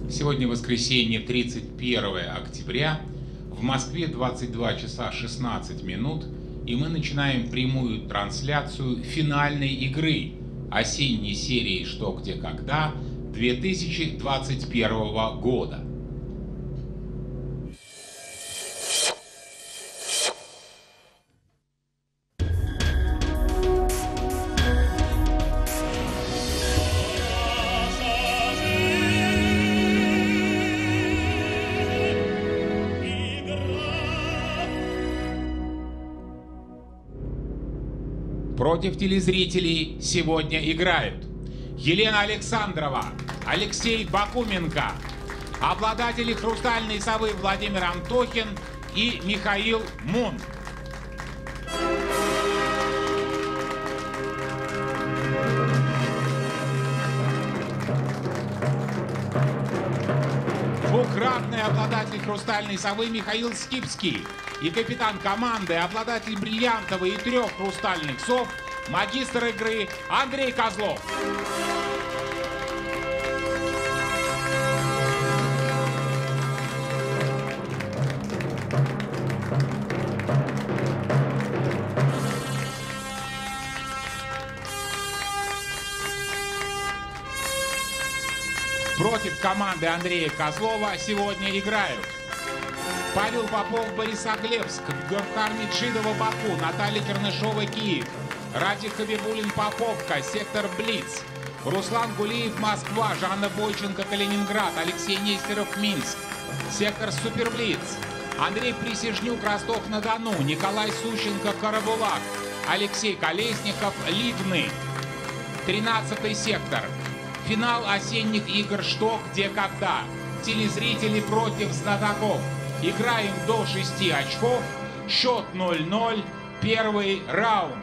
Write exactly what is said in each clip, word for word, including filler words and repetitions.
Сегодня воскресенье, тридцать первое октября, в Москве двадцать два часа шестнадцать минут, и мы начинаем прямую трансляцию финальной игры осенней серии «Что, где, когда» две тысячи двадцать первого года. Против телезрителей сегодня играют Елена Александрова, Алексей Бакуменко, обладатели «Хрустальной совы» Владимир Антохин и Михаил Мун. Двукратный обладатель «Хрустальной совы» Михаил Скипский и капитан команды, обладатель бриллиантовой и трех хрустальных сов, магистр игры Андрей Козлов. Против команды Андрея Козлова сегодня играют Павел Попов, Борисоглебск, Гавхар Меджидова, Баку, Наталья Чернышова, Киев, Радик Хабибулин, Поповка, сектор Блиц, Руслан Гулиев, Москва, Жанна Бойченко, Калининград, Алексей Нестеров, Минск, сектор Суперблиц, Андрей Присяжнюк, Ростов-на-Дону, Николай Сущенко, Карабулак, Алексей Колесников, Ливны, тринадцатый сектор. Финал осенних игр «Что, где, когда». Телезрители против знатоков. Играем до шести очков. Счет ноль ноль. Первый раунд.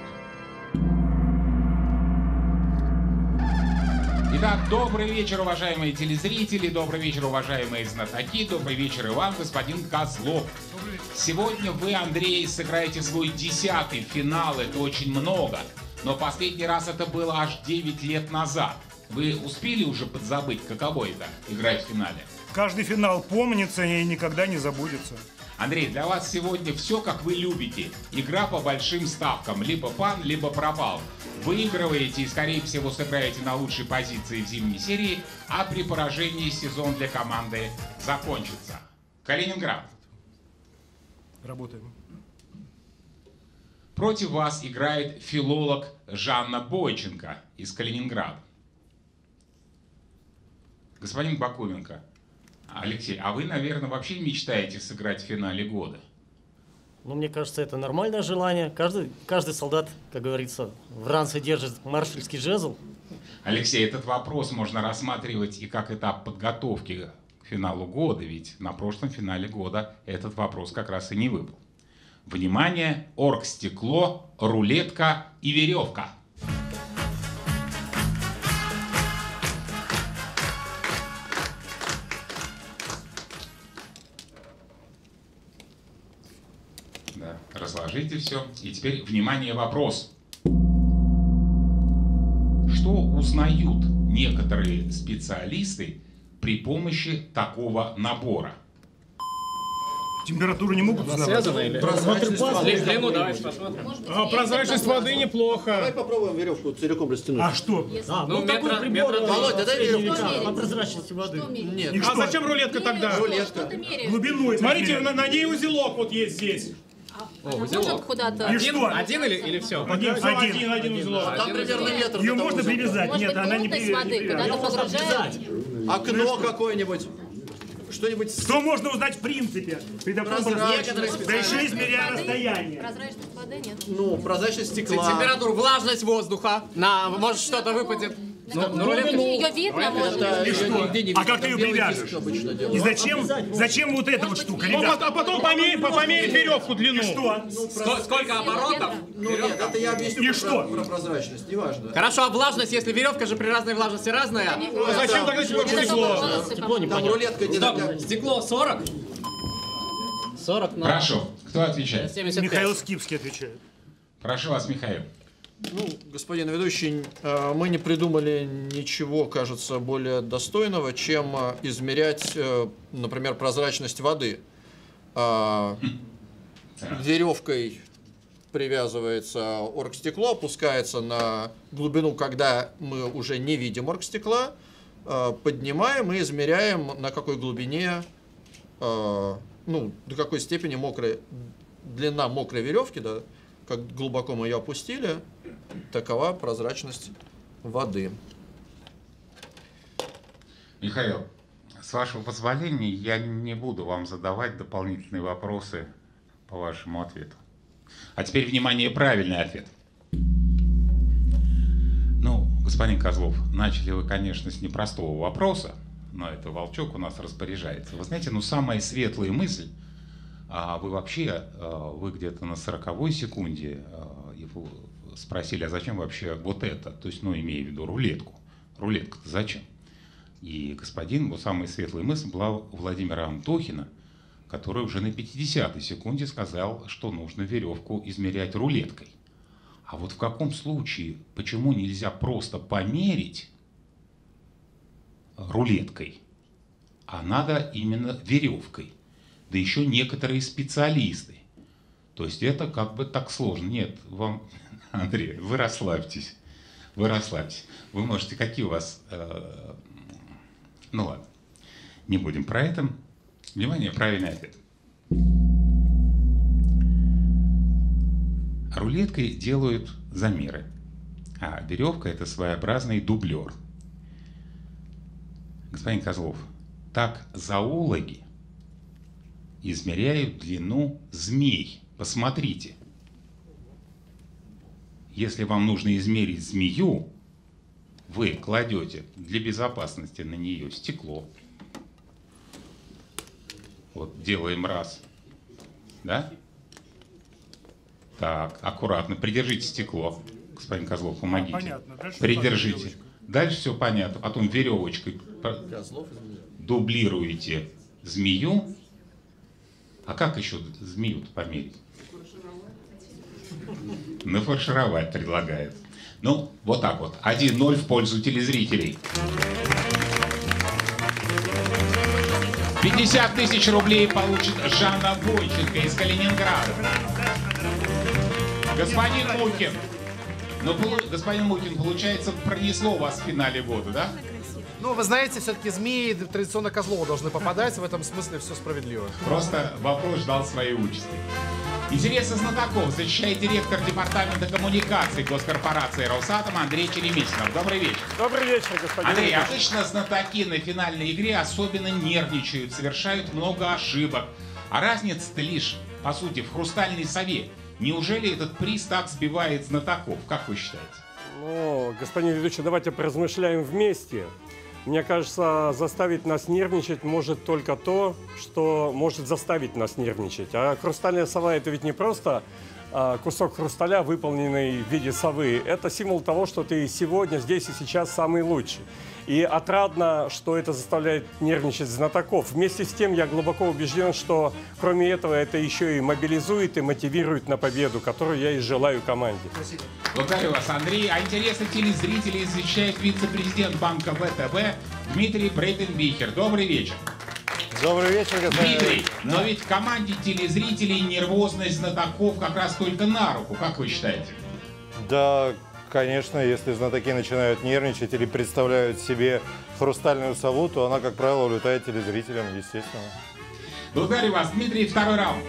Итак, добрый вечер, уважаемые телезрители. Добрый вечер, уважаемые знатоки. Добрый вечер и вам, господин Козлов. Сегодня вы, Андрей, сыграете свой десятый финал. Это очень много. Но последний раз это было аж девять лет назад. Вы успели уже подзабыть, каково это — играть в финале? Каждый финал помнится и никогда не забудется. Андрей, для вас сегодня все, как вы любите. Игра по большим ставкам. Либо пан, либо пропал. Выигрываете и, скорее всего, сыграете на лучшей позиции в зимней серии, а при поражении сезон для команды закончится. Калининград. Работаем. Против вас играет филолог Жанна Бойченко из Калининграда. Господин Бакуменко, Алексей, а вы, наверное, вообще мечтаете сыграть в финале года? Ну, мне кажется, это нормальное желание. Каждый, каждый солдат, как говорится, в ранце держит маршальский жезл. Алексей, этот вопрос можно рассматривать и как этап подготовки к финалу года, ведь на прошлом финале года этот вопрос как раз и не выпал. Внимание, оргстекло, рулетка и веревка. Да, разложите все. И теперь, внимание, вопрос. Что узнают некоторые специалисты при помощи такого набора? Температуру не могут узнавать? Связано или? Прозрачность воды. Длину давайте посмотрим. А, прозрачность воды неплохо. Давай попробуем веревку целиком растянуть. А что? А, Ну, ну, такой метра- прибор метра- Володя, дай веревку. по прозрачности воды. Нет. И А что? зачем рулетка тогда? рулетка? Глубину. Смотрите, на, на ней узелок вот есть здесь. Может куда-то. И Один, что? один или, или все? Один, все, один, один узелок. Там примерно метр. Ее до того можно узелка. привязать? Может Нет, быть, она не плотность привя- воды не куда-то привязана. погружает? Окно какое-нибудь. Что-нибудь. Что можно узнать в принципе? При таком Прозрачность. прозрачности? Да еще измеряя Воды? расстояние. Прозрачность воды нет. Ну, прозрачность стекла. Температура, влажность воздуха. На, может, что-то выпадет. Ну, ну, рулетка. Ее видно, может Это быть. ее нигде не А видно. как ты ее Белый привяжешь? диск обычно делают. И зачем, зачем вот эта вот штука, Ну, ребят? а потом померить, померить веревку длину. Что? Ско- Сколько оборотов? Ну нет, это я объясню И про, что? про прозрачность, неважно. Хорошо, а влажность, если веревка же при разной влажности разная. А зачем тогда четвертое Это стекло? чтобы волосы Тепло не Там понятно. рулетка не Стоп, такая. стекло сорок? сорок на Хорошо. Кто отвечает? семьдесят пять. Михаил Скипский отвечает. Прошу вас, Михаил. Ну, господин ведущий, э, мы не придумали ничего, кажется, более достойного, чем э, измерять, э, например, прозрачность воды. Э, веревкой привязывается оргстекло, опускается на глубину, когда мы уже не видим оргстекла, э, поднимаем и измеряем, на какой глубине, э, ну, до какой степени мокрая, длина мокрой веревки, да, как глубоко мы ее опустили, такова прозрачность воды. Михаил, с вашего позволения, я не буду вам задавать дополнительные вопросы по вашему ответу. А теперь, внимание, правильный ответ. Ну, господин Козлов, начали вы, конечно, с непростого вопроса, но это Волчок у нас распоряжается. Вы знаете, ну, самая светлая мысль, а вы вообще, вы где-то на сороковой секунде спросили, а зачем вообще вот это? То есть, ну, имея в виду рулетку. Рулетка-то зачем? И господин, вот самая светлая мысль была у Владимира Антохина, который уже на пятидесятой секунде сказал, что нужно веревку измерять рулеткой. А вот в каком случае, почему нельзя просто померить рулеткой, а надо именно веревкой? Да еще некоторые специалисты. То есть это как бы так сложно. Нет, вам, Андрей, вы расслабьтесь. Вы расслабьтесь. Вы можете, какие у вас... Э, ну ладно, не будем про это. Внимание, правильный ответ. Рулеткой делают замеры, а веревка — это своеобразный дублер. Господин Козлов, так зоологи измеряют длину змей. Посмотрите. Если вам нужно измерить змею, вы кладете для безопасности на нее стекло. Вот делаем раз. Да? Так, аккуратно. Придержите стекло. Господин Козлов, помогите. Понятно. Дальше Придержите. Дальше все понятно. Потом веревочкой дублируете змею. А как еще змею-то померить? Нафаршировать предлагает. Ну, вот так вот. один ноль в пользу телезрителей. пятьдесят тысяч рублей получит Жанна Бойченко из Калининграда. Господин Мухин. Ну, господин Мухин, получается, пронесло вас в финале года, да? Ну, вы знаете, все-таки змеи традиционно Козлову должны попадать, в этом смысле все справедливо. Просто вопрос ждал своей участи. Интересы знатоков защищает директор департамента коммуникаций госкорпорации Росатом Андрей Черемисинов. Добрый вечер. Добрый вечер, господин Андрей, Ильич. обычно знатоки на финальной игре особенно нервничают, совершают много ошибок. А разница-то лишь, по сути, в хрустальной сове. Неужели этот приз так сбивает знатоков? Как вы считаете? Ну, господин ведущий, давайте поразмышляем вместе. Мне кажется, заставить нас нервничать может только то, что может заставить нас нервничать. А хрустальная сова — это ведь не просто а, кусок хрусталя, выполненный в виде совы. Это символ того, что ты сегодня, здесь и сейчас самый лучший. И отрадно, что это заставляет нервничать знатоков. Вместе с тем я глубоко убежден, что кроме этого это еще и мобилизует и мотивирует на победу, которую я и желаю команде. Благодарю вас, Андрей. А интересы телезрителей изучает вице-президент банка ВТБ Дмитрий Брейтенбихер. Добрый вечер. Добрый вечер, господин. Дмитрий, но ведь команде телезрителей нервозность знатоков как раз только на руку. Как вы считаете? Да, конечно, если знатоки начинают нервничать или представляют себе хрустальную сову, то она, как правило, улетает телезрителям, естественно. Благодарю вас, Дмитрий. Второй раунд.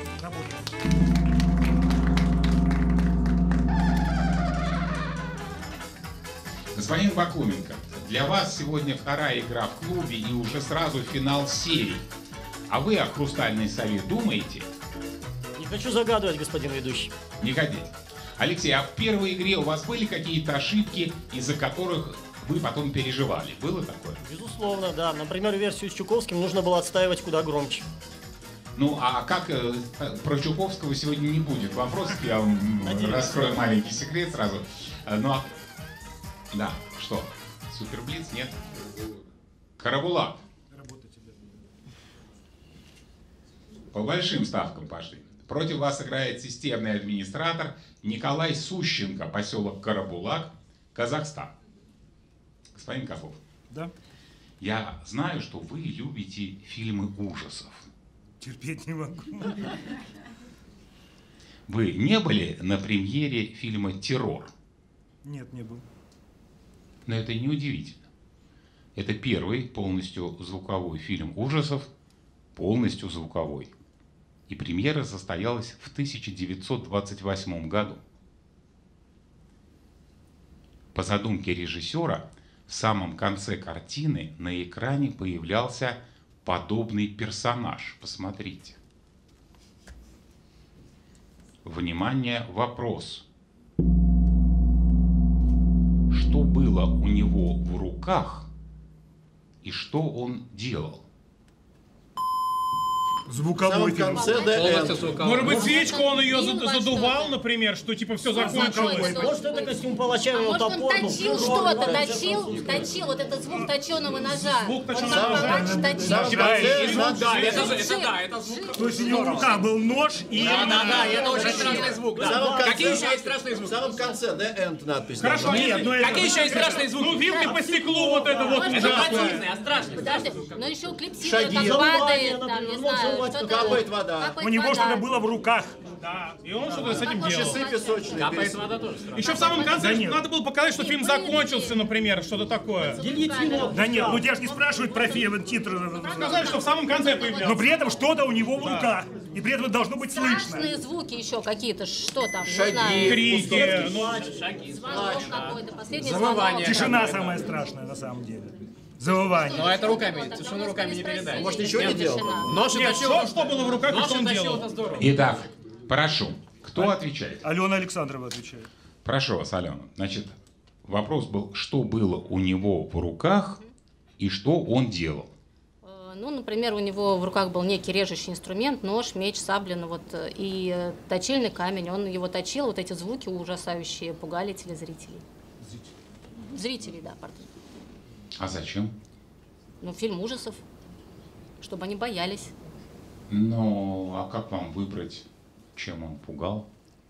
Господин Бакуменко, для вас сегодня вторая игра в клубе и уже сразу финал серии. А вы о хрустальной сове думаете? Не хочу загадывать, господин ведущий. Не хотите. Алексей, а в первой игре у вас были какие-то ошибки, из-за которых вы потом переживали? Было такое? Безусловно, да. Например, версию с Чуковским нужно было отстаивать куда громче. Ну, а как э, про Чуковского сегодня не будет вопросов, я вам Надеюсь. раскрою маленький секрет сразу. Ну, а... да, что? Суперблиц, нет? Карабулак. По большим ставкам пошли. Против вас играет системный администратор Николай Сущенко, поселок Карабулак, Казахстан. Господин Козлов. Да. Я знаю, что вы любите фильмы ужасов. Терпеть не могу. Вы не были на премьере фильма «Террор»? Нет, не был. Но это не удивительно. Это первый полностью звуковой фильм ужасов, полностью звуковой. И премьера состоялась в тысяча девятьсот двадцать восьмом году. По задумке режиссера, в самом конце картины на экране появлялся подобный персонаж. Посмотрите. Внимание, вопрос. Что было у него в руках и что он делал? Звуковой фильм. Может быть, свечку он ее задувал, например, что типа все закончилось. Может, это костюм палача, его Может, он топор был. точил что-то, точил, точил, вот этот звук точеного ножа. Звук Вот точеного так ножа. палач точил. Да, это, это да, это звук. То есть у него в руках был нож и... Да, да, да, это очень страшный звук. Да. Какие еще есть страшные В звуки? самом конце The End надпись. Хорошо, Нет, ну это... Какие еще есть страшные звуки? Ну, вилки по стеклу, вот это вот. Может, Это это противные, а страшные. Подожди, но еще клипсидра Шаги. как падает, там, не Например, знаю, может, что-то... капает вода. Капает У него вода. что-то было в руках. Да, и он что-то с этим Как делал. Часы песочные. Капает вода тоже страшно. Еще в самом конце Да нет. надо было показать, что фильм закончился, например, что-то такое. Да нет, ну тебя же не спрашивают про фильм, титры. Сказали, что в самом конце Но появлялся. при этом что-то у него в руках. И при этом должно быть слышно. Страшные звуки еще какие-то, что там, Шаги. не знаю. Крики, ну, Звонок какой-то, последний Завывание. звонок. Тишина самая страшная на самом деле. Завывание. Но это руками, тишину руками не передать. Может, ничего не делал? Нож и нет, точил. что, что было в руках и Нож что и он точил, делал? это здорово. Итак, прошу, кто отвечает? Алена Александрова отвечает. Прошу вас, Алена. Значит, вопрос был, что было у него в руках и что он делал? Э, Ну, например, у него в руках был некий режущий инструмент, нож, меч, сабля, ну вот, э, и э, точильный камень. Он его точил, вот эти звуки ужасающие пугали телезрителей. Зрителей, да, пардон. А зачем? Ну, фильм ужасов, чтобы они боялись. Ну, а как вам выбрать, чем он пугал?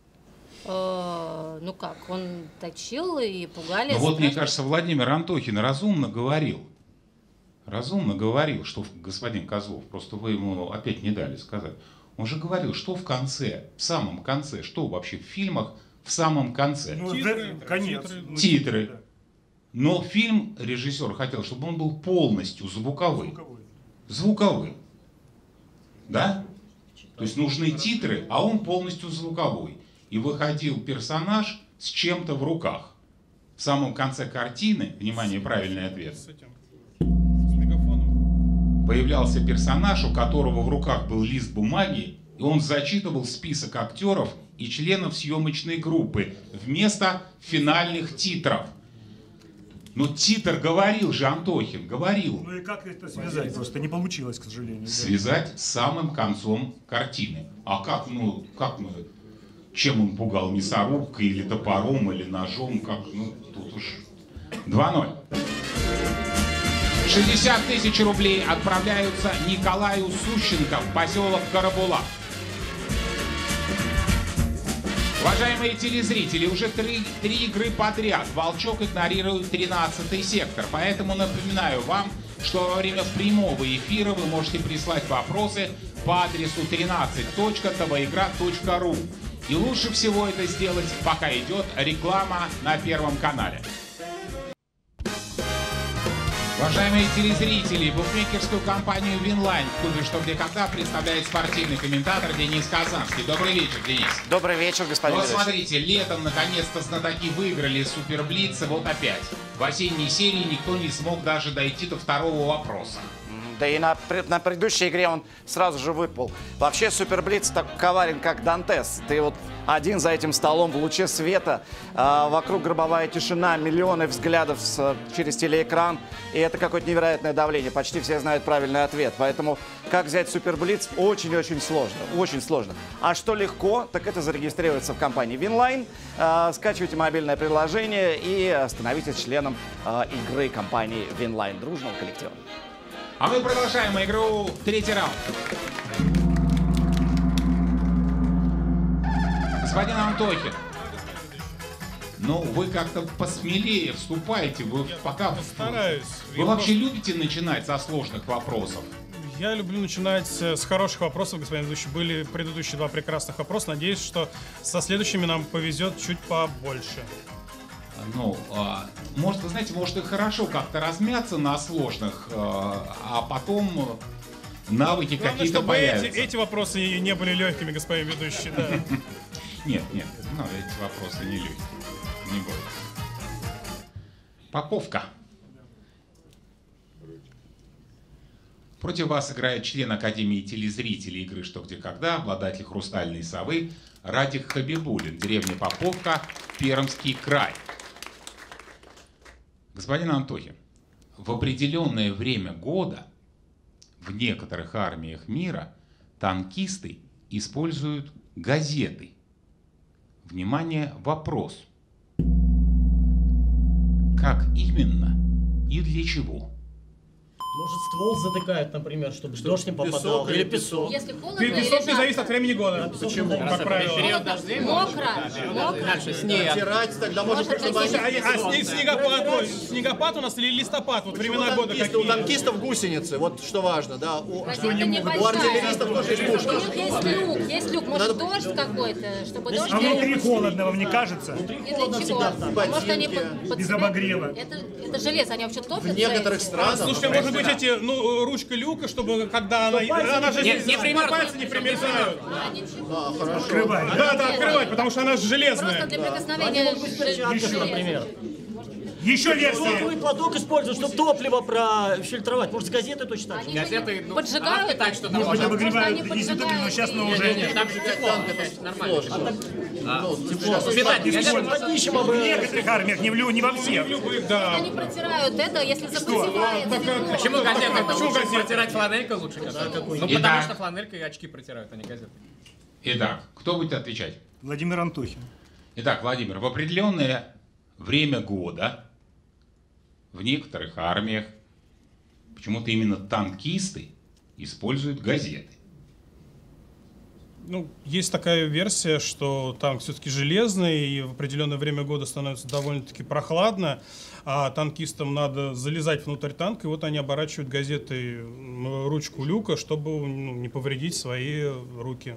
Э, ну как, он точил и пугали. Ну вот, мне страшно. кажется, Владимир Антохин разумно говорил. Разумно говорил, что господин Козлов, просто вы ему опять не дали сказать. Он же говорил, что в конце, в самом конце, что вообще в фильмах в самом конце? Ну, Титры, да, конец. титры. Ну, Титры. да. Но фильм режиссер хотел, чтобы он был полностью звуковым. Звуковой. Звуковым. Да? То есть нужны титры, а он полностью звуковой. И выходил персонаж с чем-то в руках. В самом конце картины, внимание, правильный ответ, С этим, с мегафоном. появлялся персонаж, у которого в руках был лист бумаги, и он зачитывал список актеров и членов съемочной группы вместо финальных титров. Но титр говорил же Антохин, говорил. Ну и как это связать? Просто не получилось, к сожалению. да. Связать с самым концом картины. А как, ну, как мы, чем он пугал, мясорубкой или топором, или ножом, как, ну, тут уж два ноль. шестьдесят тысяч рублей отправляются Николаю Сущенко в поселок Карабулак. Уважаемые телезрители, уже три, три игры подряд Волчок игнорирует тринадцатый сектор. Поэтому напоминаю вам, что во время прямого эфира вы можете прислать вопросы по адресу тринадцать точка твоигра точка ру. И лучше всего это сделать, пока идет реклама на Первом канале. Уважаемые телезрители, букмекерскую компанию «Винлайн» в клубе «Что, где, когда» представляет спортивный комментатор Денис Казанский. Добрый вечер, Денис. Добрый вечер, господин Вот ведущий. смотрите, летом наконец-то знатоки выиграли Суперблиц, и вот опять. В осенней серии никто не смог даже дойти до второго вопроса. Да и на, пред- на предыдущей игре он сразу же выпал. Вообще Суперблиц так коварен, как Дантес. Ты вот один за этим столом в луче света, а вокруг гробовая тишина, миллионы взглядов с- через телеэкран. И это какое-то невероятное давление. Почти все знают правильный ответ. Поэтому как взять Суперблиц очень-очень сложно. Очень сложно. А что легко, так это зарегистрироваться в компании Винлайн. А, скачивайте мобильное приложение и становитесь членом а, игры компании Винлайн, дружного коллектива. А мы продолжаем игру. Третий раунд. Господин Антохин, ну вы как-то посмелее вступаете, вы пока... Стараюсь. Вы вообще любите начинать со сложных вопросов? Я люблю начинать с хороших вопросов, господин ведущий. Были предыдущие два прекрасных вопроса. Надеюсь, что со следующими нам повезет чуть побольше. Ну, а, может, вы знаете, может и хорошо как-то размяться на сложных, а, а потом навыки какие-то появятся. Эти, эти вопросы не были легкими, господин ведущий, да. Нет, нет, ну, эти вопросы не легкие, не бойтесь. Поповка. Против вас играет член Академии телезрителей игры «Что, где, когда», обладатель «Хрустальной совы» Радик Хабибулин, деревня Поповка, Пермский край. Господин Антохин, в определенное время года в некоторых армиях мира танкисты используют газеты. Внимание, вопрос. Как именно и для чего? Может, ствол затыкают, например, чтобы дождь не попадал. Или песок. Если холодно, Песок не зависит от времени года. Почему? Как правило. Период дождей Мокро, мокро. Дальше снег. Стирать тогда может, Может, чтобы они... А, а снег- снегопад, ой, снегопад у нас или листопад? Вот Почему времена года танкисты? какие? У танкистов гусеницы, вот что важно, да. У, Газета у небольшая. артиллеристов тоже есть У пушки. них есть люк, есть люк. Может, дождь какой-то, чтобы дождь... А внутри холодно, вам не кажется? И для чего? А может, они под, под Без себя- обогрева. Это, это железо, они вообще топят? В некоторых странах... Слушайте, может быть, эти, ну, ручка люка, чтобы когда она... Она же Не- не примерзнут. пальцы не примерзают. А, хорошо. Открывай. Да, да, открывать, потому что она же Просто железная. для прикосновения Перчатках, железа. например. Еще версия. Шелковый платок используют, чтобы топливо профильтровать. Может, с газеты точно так же? Они же Газеты, ну, поджигают. а впитать что-то Может быть, можно. обогревают Просто они изотопливо, но сейчас мы поджигают. уже... Не, там же тепло, это нормально. Ну, тепло. Впитать газеты можно. Поднищем В бы... некоторых армиях, не, в лю- не во всех. Да. Они протирают это, если запотевает. Почему газеты? Почему Лучше газеты? протирать фланелькой лучше? кажется. Ну, Итак. потому что фланелькой очки протирают, а не газеты. Итак, кто будет отвечать? Владимир Антохин. Итак, Владимир, в определенное время года в некоторых армиях почему-то именно танкисты используют газеты. Ну, есть такая версия, что танк все-таки железный, и в определенное время года становится довольно-таки прохладно, а танкистам надо залезать внутрь танка, и вот они оборачивают газетой м, ручку люка, чтобы ну, не повредить свои руки.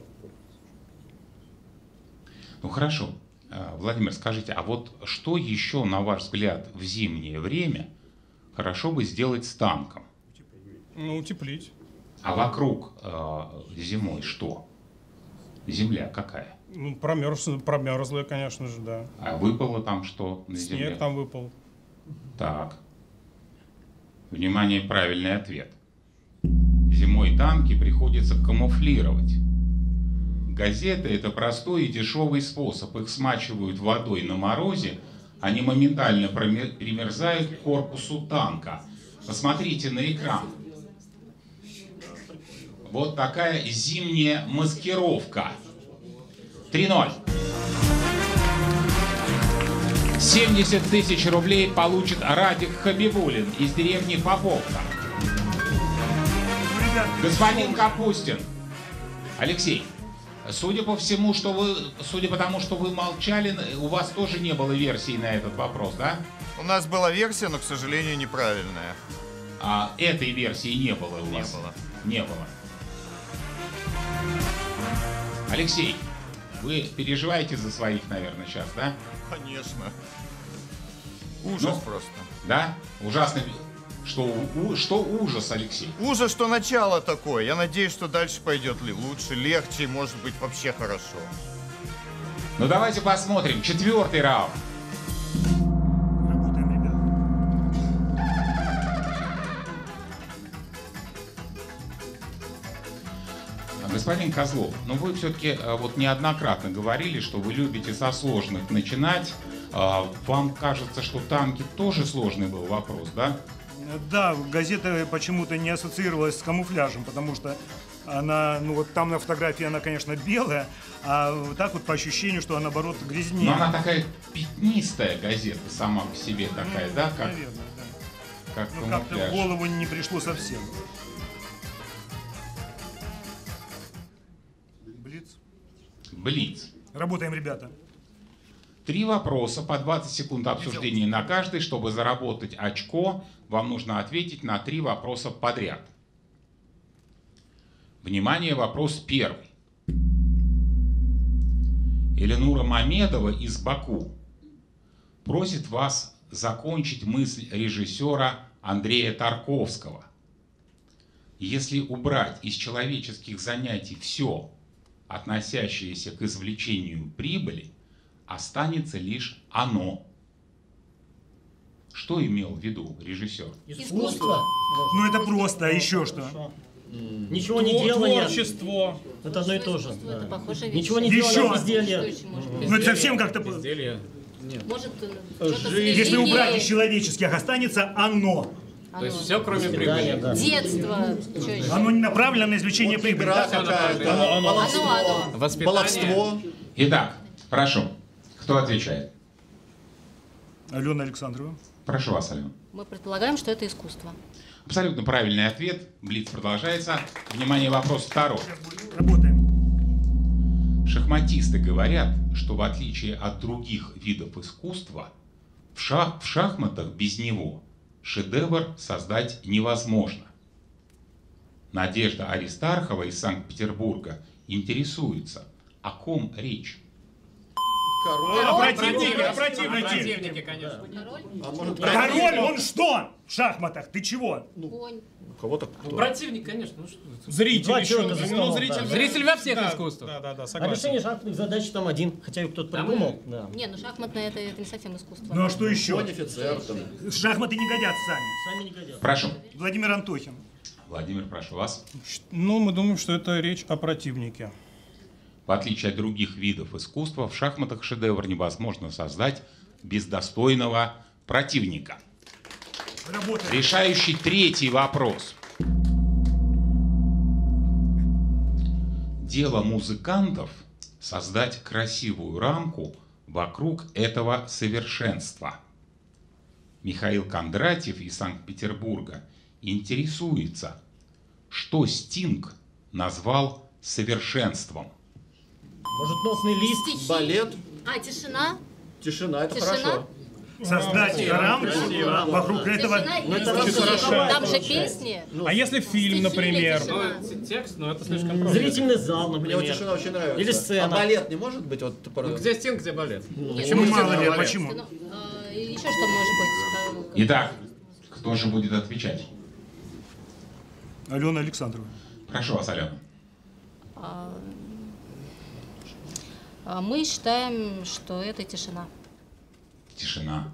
Ну хорошо. А, Владимир, скажите, а вот что еще, на ваш взгляд, в зимнее время хорошо бы сделать с танком? Ну, утеплить. А вокруг э, зимой что? Земля какая? Ну, промерз, промерзлая, конечно же, да. А выпало там что на земле? Снег там выпал. Так. Внимание, правильный ответ. Зимой танки приходится камуфлировать. Газеты – это простой и дешевый способ. Их смачивают водой на морозе, они моментально примерзают к корпусу танка. Посмотрите на экран. Вот такая зимняя маскировка. три ноль. семьдесят тысяч рублей получит Радик Хабибулин из деревни Поповка. Господин Капустин. Алексей, судя по всему, что вы, судя по тому, что вы молчали, у вас тоже не было версии на этот вопрос, да? У нас была версия, но, к сожалению, неправильная. А этой версии не было у Не вас? было. Не было. Алексей, вы переживаете за своих, наверное, сейчас, да? Конечно. Ужас Ну, просто. Да? Ужасно. Что, у- что ужас, Алексей? Ужас, что начало такое. Я надеюсь, что дальше пойдет ли лучше, легче, и, может быть, вообще хорошо. Ну давайте посмотрим. Четвертый раунд. Работаем, ребят. Господин Козлов, ну вы все-таки вот неоднократно говорили, что вы любите со сложных начинать. А, Вам кажется, что танки тоже сложный был вопрос, да? Да, газета почему-то не ассоциировалась с камуфляжем, потому что она, ну вот там на фотографии она, конечно, белая, а вот так вот по ощущению, что она, наоборот, грязнее. Но она такая пятнистая газета сама по себе такая, да? Как, Наверное, да. как Ну как-то в камуфляж. голову не пришло совсем. Блиц. Блиц. Работаем, ребята. Три вопроса по двадцать секунд обсуждения на каждый. Чтобы заработать очко, вам нужно ответить на три вопроса подряд. Внимание, вопрос первый. Эленура Мамедова из Баку просит вас закончить мысль режиссера Андрея Тарковского. Если убрать из человеческих занятий все, относящееся к извлечению прибыли, останется лишь оно. Что имел в виду режиссер? Искусство. Ну это просто, а еще что? Ничего не делание. Творчество. Это одно и то же. Да. Это похоже Ничего не Еще. делание, безделье. Ну это совсем как-то... Может, Если убрать из человеческих, останется оно. То есть все, кроме прибыли. Детство. Что еще? Оно не направлено на извлечение прибыли. Баловство. Итак, прошу. Кто отвечает? Алена Александрова. Прошу вас, Алена. Мы предполагаем, что это искусство. Абсолютно правильный ответ. Блиц продолжается. Внимание, вопрос второй. Работаем. Шахматисты говорят, что в отличие от других видов искусства, в, шах, в шахматах без него шедевр создать невозможно. Надежда Аристархова из Санкт-Петербурга интересуется, о ком речь? Король. О противнике, о противнике. Противники, конечно. А может, Король, он что? В шахматах, ты чего? Конь. кого-то Ну, противник, конечно. Ну, что? Зритель Два еще. человека за Ну, столом, зритель, да. Зритель во всех да, искусствах. Да, да, да, А согласен. решение шахматных задач там один, хотя и кто-то Там придумал. Да. Не, ну шахматное это, это не совсем искусство. Ну а что еще? конь, офицер. Там. Шахматы не годятся сами. Сами не годятся. Прошу. Владимир Антохин. Владимир, прошу вас. Ну, мы думаем, что это речь о противнике. В отличие от других видов искусства, в шахматах шедевр невозможно создать без достойного противника. Работает. Решающий третий вопрос. Дело музыкантов — создать красивую рамку вокруг этого совершенства. Михаил Кондратьев из Санкт-Петербурга интересуется, что Стинг назвал совершенством. Может, носный лист? Стихи. Балет, А, тишина? тишина, это Тишина? хорошо. Создать рамку вокруг этого. Тишина Ну, или это стихи? хорошо. Там же песни. А если фильм, например? Тишина. Ну, текст, но это слишком просто. Зрительный зал, Мне вот например. тишина очень нравится. Или сцена. А балет не может быть? Вот, Ну, где Стинг, где балет? Почему мало ли? Почему? Ну, а, еще что может быть? Итак, кто же будет отвечать? Алена Александрова. Прошу вас, Алена. А, а мы считаем, что это тишина. Тишина.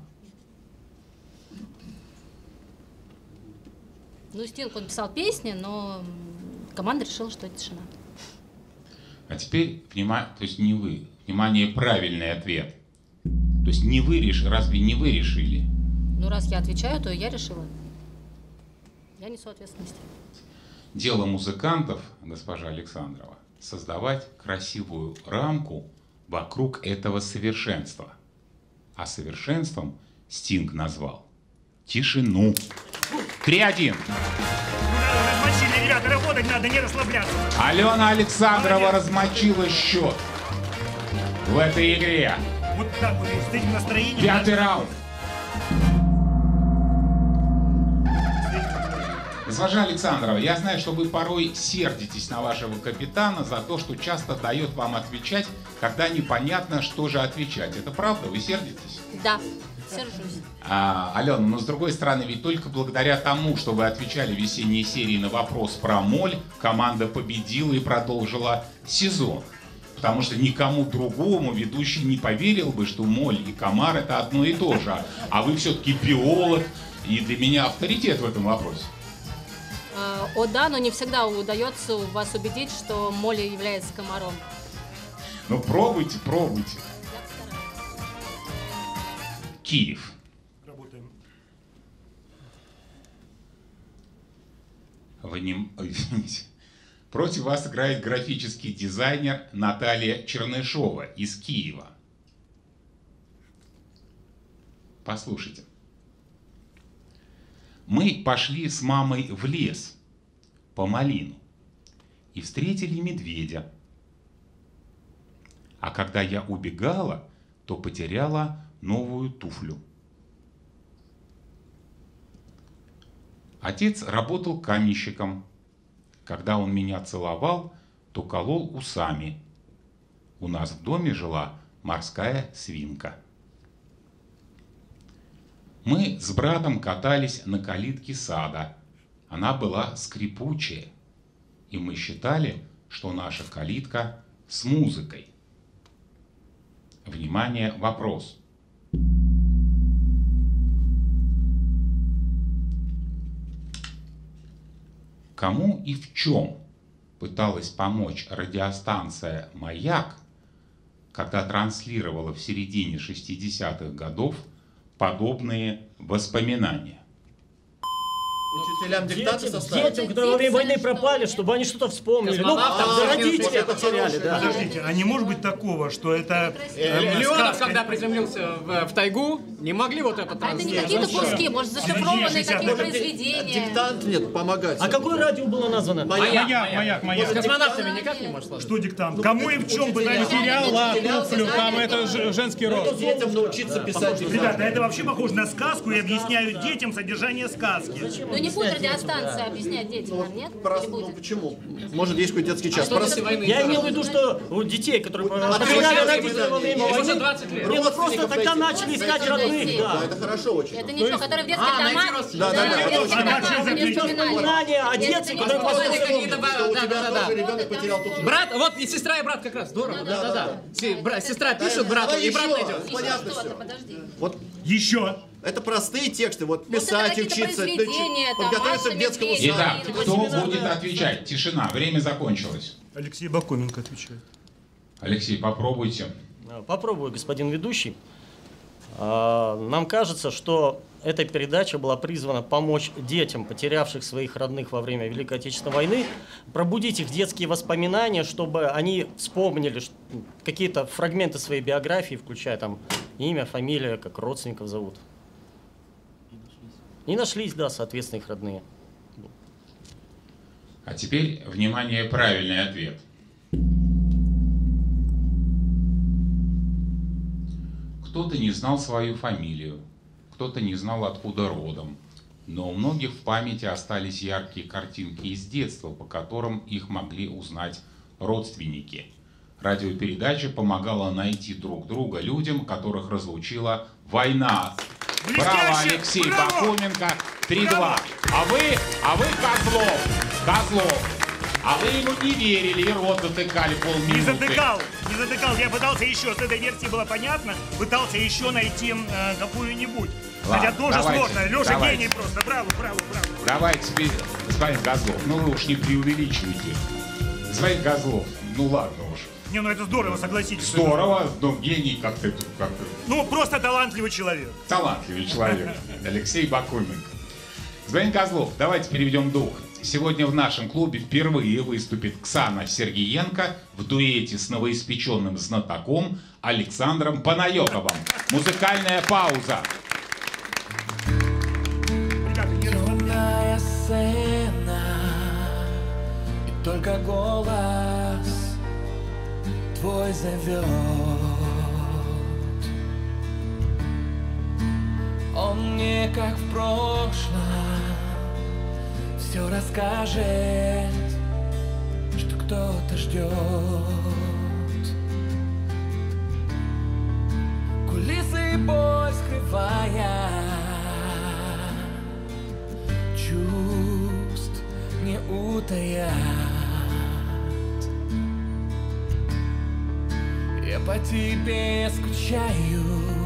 Ну, Стинг, он писал песни, но команда решила, что это тишина. А теперь, внимание, то есть не вы. Внимание, правильный ответ. То есть не вы решили, разве не вы решили? Ну, раз я отвечаю, то я решила. Я несу ответственность. Дело музыкантов, госпожа Александрова, создавать красивую рамку вокруг этого совершенства. А совершенством Стинг назвал тишину. три один. Размочили, ребята, работать надо, не расслабляться. Алена Александрова размочила счет в этой игре. Вот так вот, с этим настроением. Пятый раунд. Госпожа Александрова, я знаю, что вы порой сердитесь на вашего капитана за то, что часто дает вам отвечать, когда непонятно, что же отвечать. Это правда? Вы сердитесь? Да, сержусь. А, Алена, но с другой стороны, ведь только благодаря тому, что вы отвечали в весенней серии на вопрос про моль, команда победила и продолжила сезон. Потому что никому другому ведущий не поверил бы, что моль и комар — это одно и то же. А вы все-таки биолог, и для меня авторитет в этом вопросе. Э, О да, но не всегда удается вас убедить, что Молли является комаром. Ну пробуйте, пробуйте. Киев. Работаем. Вним... Ой, извините. Против вас играет графический дизайнер Наталья Чернышова из Киева. Послушайте. Мы пошли с мамой в лес по малину и встретили медведя. А когда я убегала, то потеряла новую туфлю. Отец работал каменщиком. Когда он меня целовал, то колол усами. У нас в доме жила морская свинка. Мы с братом катались на калитке сада. Она была скрипучая. И мы считали, что наша калитка с музыкой. Внимание, вопрос. Кому и в чем пыталась помочь радиостанция «Маяк», когда транслировала в середине шестидесятых годов подобные воспоминания? Учителям диктанты составили. Детям, которые во время войны пропали, чтобы они что-то вспомнили. Ну, Космонавтам, да, а, родители потеряли, да. Подождите, а не может быть такого, что это... Э, Леонов, когда приземлился в, в тайгу, не могли вот это А это не транслировать. какие-то куски, может, зашифрованные какие-то произведения. Диктант нет, помогать. А какое радио было названо? Маяк, маяк, маяк. С космонавтами никак не может сложиться. Что диктант? Кому и в чем пытались... Потеряла туфлю, там это ж- женский род. Детям научиться писать. Ребята, это вообще похоже на сказку и объясняют детям содержание сказки. Ну не будет радиостанция объяснять детям, нам, нет? Просто, Или ну будет? почему? Может, есть какой-то детский час. Что Просто- после войны? Я имел в виду, что у детей, которые А потеряли ты родителей во время Им уже войны, двадцать лет. не, ну просто тогда начали искать родных, Да, да. это хорошо очень. Это ничего, которые в детских А, найти домах, родственников. Да, да, да, в детских это домах очень они отлично. вспоминали. Воспоминания о детстве, Это которые не Может, просто- это какие-то... Что у Да, тебя да, да. тоже ребенок потерял туфлю. Брат, вот и сестра, и брат как раз. Здорово, да, да, да. Си- бра- Сестра пишет брату, Давай и брат еще. найдет. Понятно Что-то, все. подожди. Вот Еще. это простые тексты. Вот Вот это писать, какие-то учиться, произведения, там, подготовиться Маша к детскому Медведь. саду. Итак, кто будет отвечать? Тишина, время закончилось. Алексей Бакуменко отвечает. Алексей, попробуйте. Попробую, господин ведущий. А, Нам кажется, что эта передача была призвана помочь детям, потерявших своих родных во время Великой Отечественной войны, пробудить их детские воспоминания, чтобы они вспомнили ш- какие-то фрагменты своей биографии, включая там имя, фамилия, как родственников зовут. И нашлись, да, соответственно, их родные. А теперь, внимание, правильный ответ. Кто-то не знал свою фамилию, кто-то не знал, откуда родом. Но у многих в памяти остались яркие картинки из детства, по которым их могли узнать родственники. Радиопередача помогала найти друг друга людям, которых разлучила война. Браво, Алексей Бакуменко, три-два. А вы, а вы, Козлов, Козлов, а вы ему не верили и рот затыкали полминуты. Не затыкал, не затыкал. Я пытался еще, с этой версии было понятно, пытался еще найти э, какую-нибудь. Ладно, Хотя тоже давайте, сложно. Леша давайте. гений просто. Браво, браво, браво. Давайте теперь, господин Козлов, ну вы уж не преувеличивайте. Господин Козлов, ну ладно уж. Не, ну это здорово, согласитесь. Здорово, но гений как-то тут как-то Ну, просто талантливый человек. талантливый человек. Алексей Бакуменко. Господин Козлов, давайте переведем дух. Сегодня в нашем клубе впервые выступит Ксана Сергиенко в дуэте с новоиспеченным знатоком Александром Панайотовым. Музыкальная пауза. Темная сцена, и только голос твой зовет. Он мне, как в прошлом, все расскажет, что кто-то ждет. Кулисы боль скрывая, чувств не утаят. Я по тебе скучаю,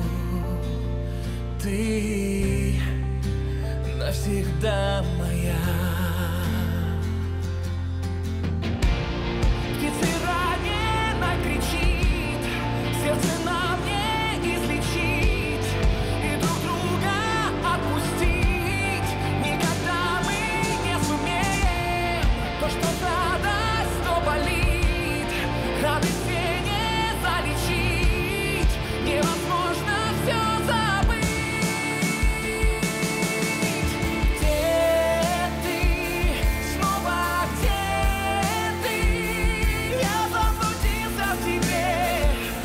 ты навсегда моя. Птицы раненой кричит, сердце на мне излечить и друг друга отпустить. Никогда мы не сумеем то, что радость, то болит. Радость все не залечить, невозможно все забыть. Где ты? Снова где ты? Я заблудился в тебе.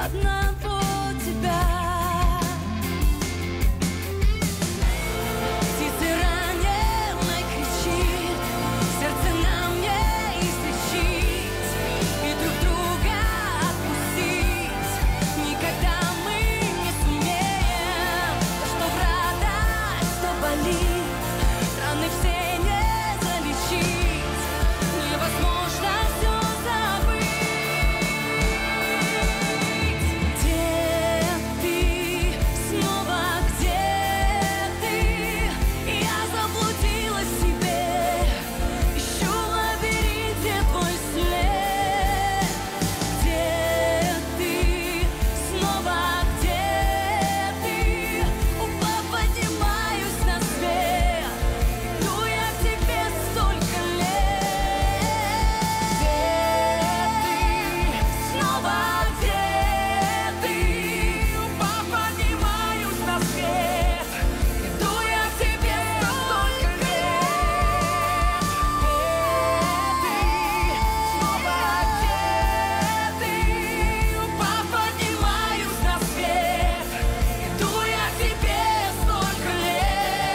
одного тебя. Птицы раненой кричит, сердце нам не излечить и друг друга отпустить. Никогда мы не сумеем, то, что в радость, что болит, раны все не залечить, невозможно все забыть. Где ты, снова где ты? Я заблудилась в себе, ищу в лабиринте твой след. Где ты, снова где ты? Упав, поднимаюсь на свет, иду я к тебе столько лет. Где ты, снова где ты? Упав, поднимаюсь на свет, иду я к тебе столько лет. Где ты, снова где ты? Упав, поднимаюсь на свет, иду я к тебе столько лет.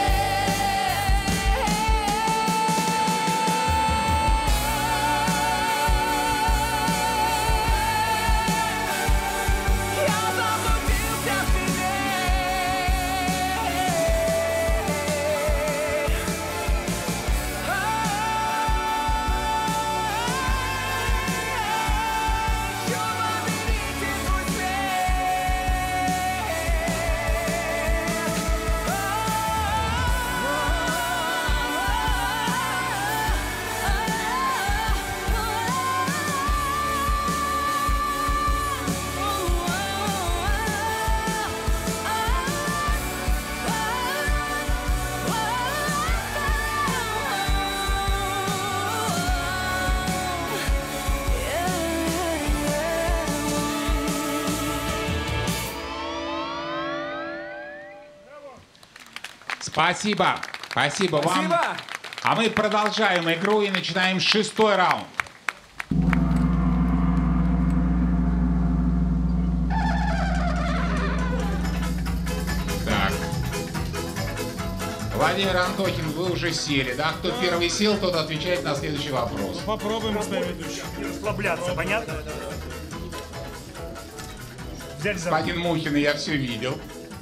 Я заблудился в тебе. Ищу в лабиринте твой Спасибо. Спасибо вам. Спасибо. А мы продолжаем игру и начинаем шестой раунд. Так. Владимир Антохин, вы уже сели, да? Кто первый сел, тот отвечает на следующий вопрос. Ну, попробуем, господин ведущий. Не расслабляться, понятно? Взяли за Господин Мухин, я все видел.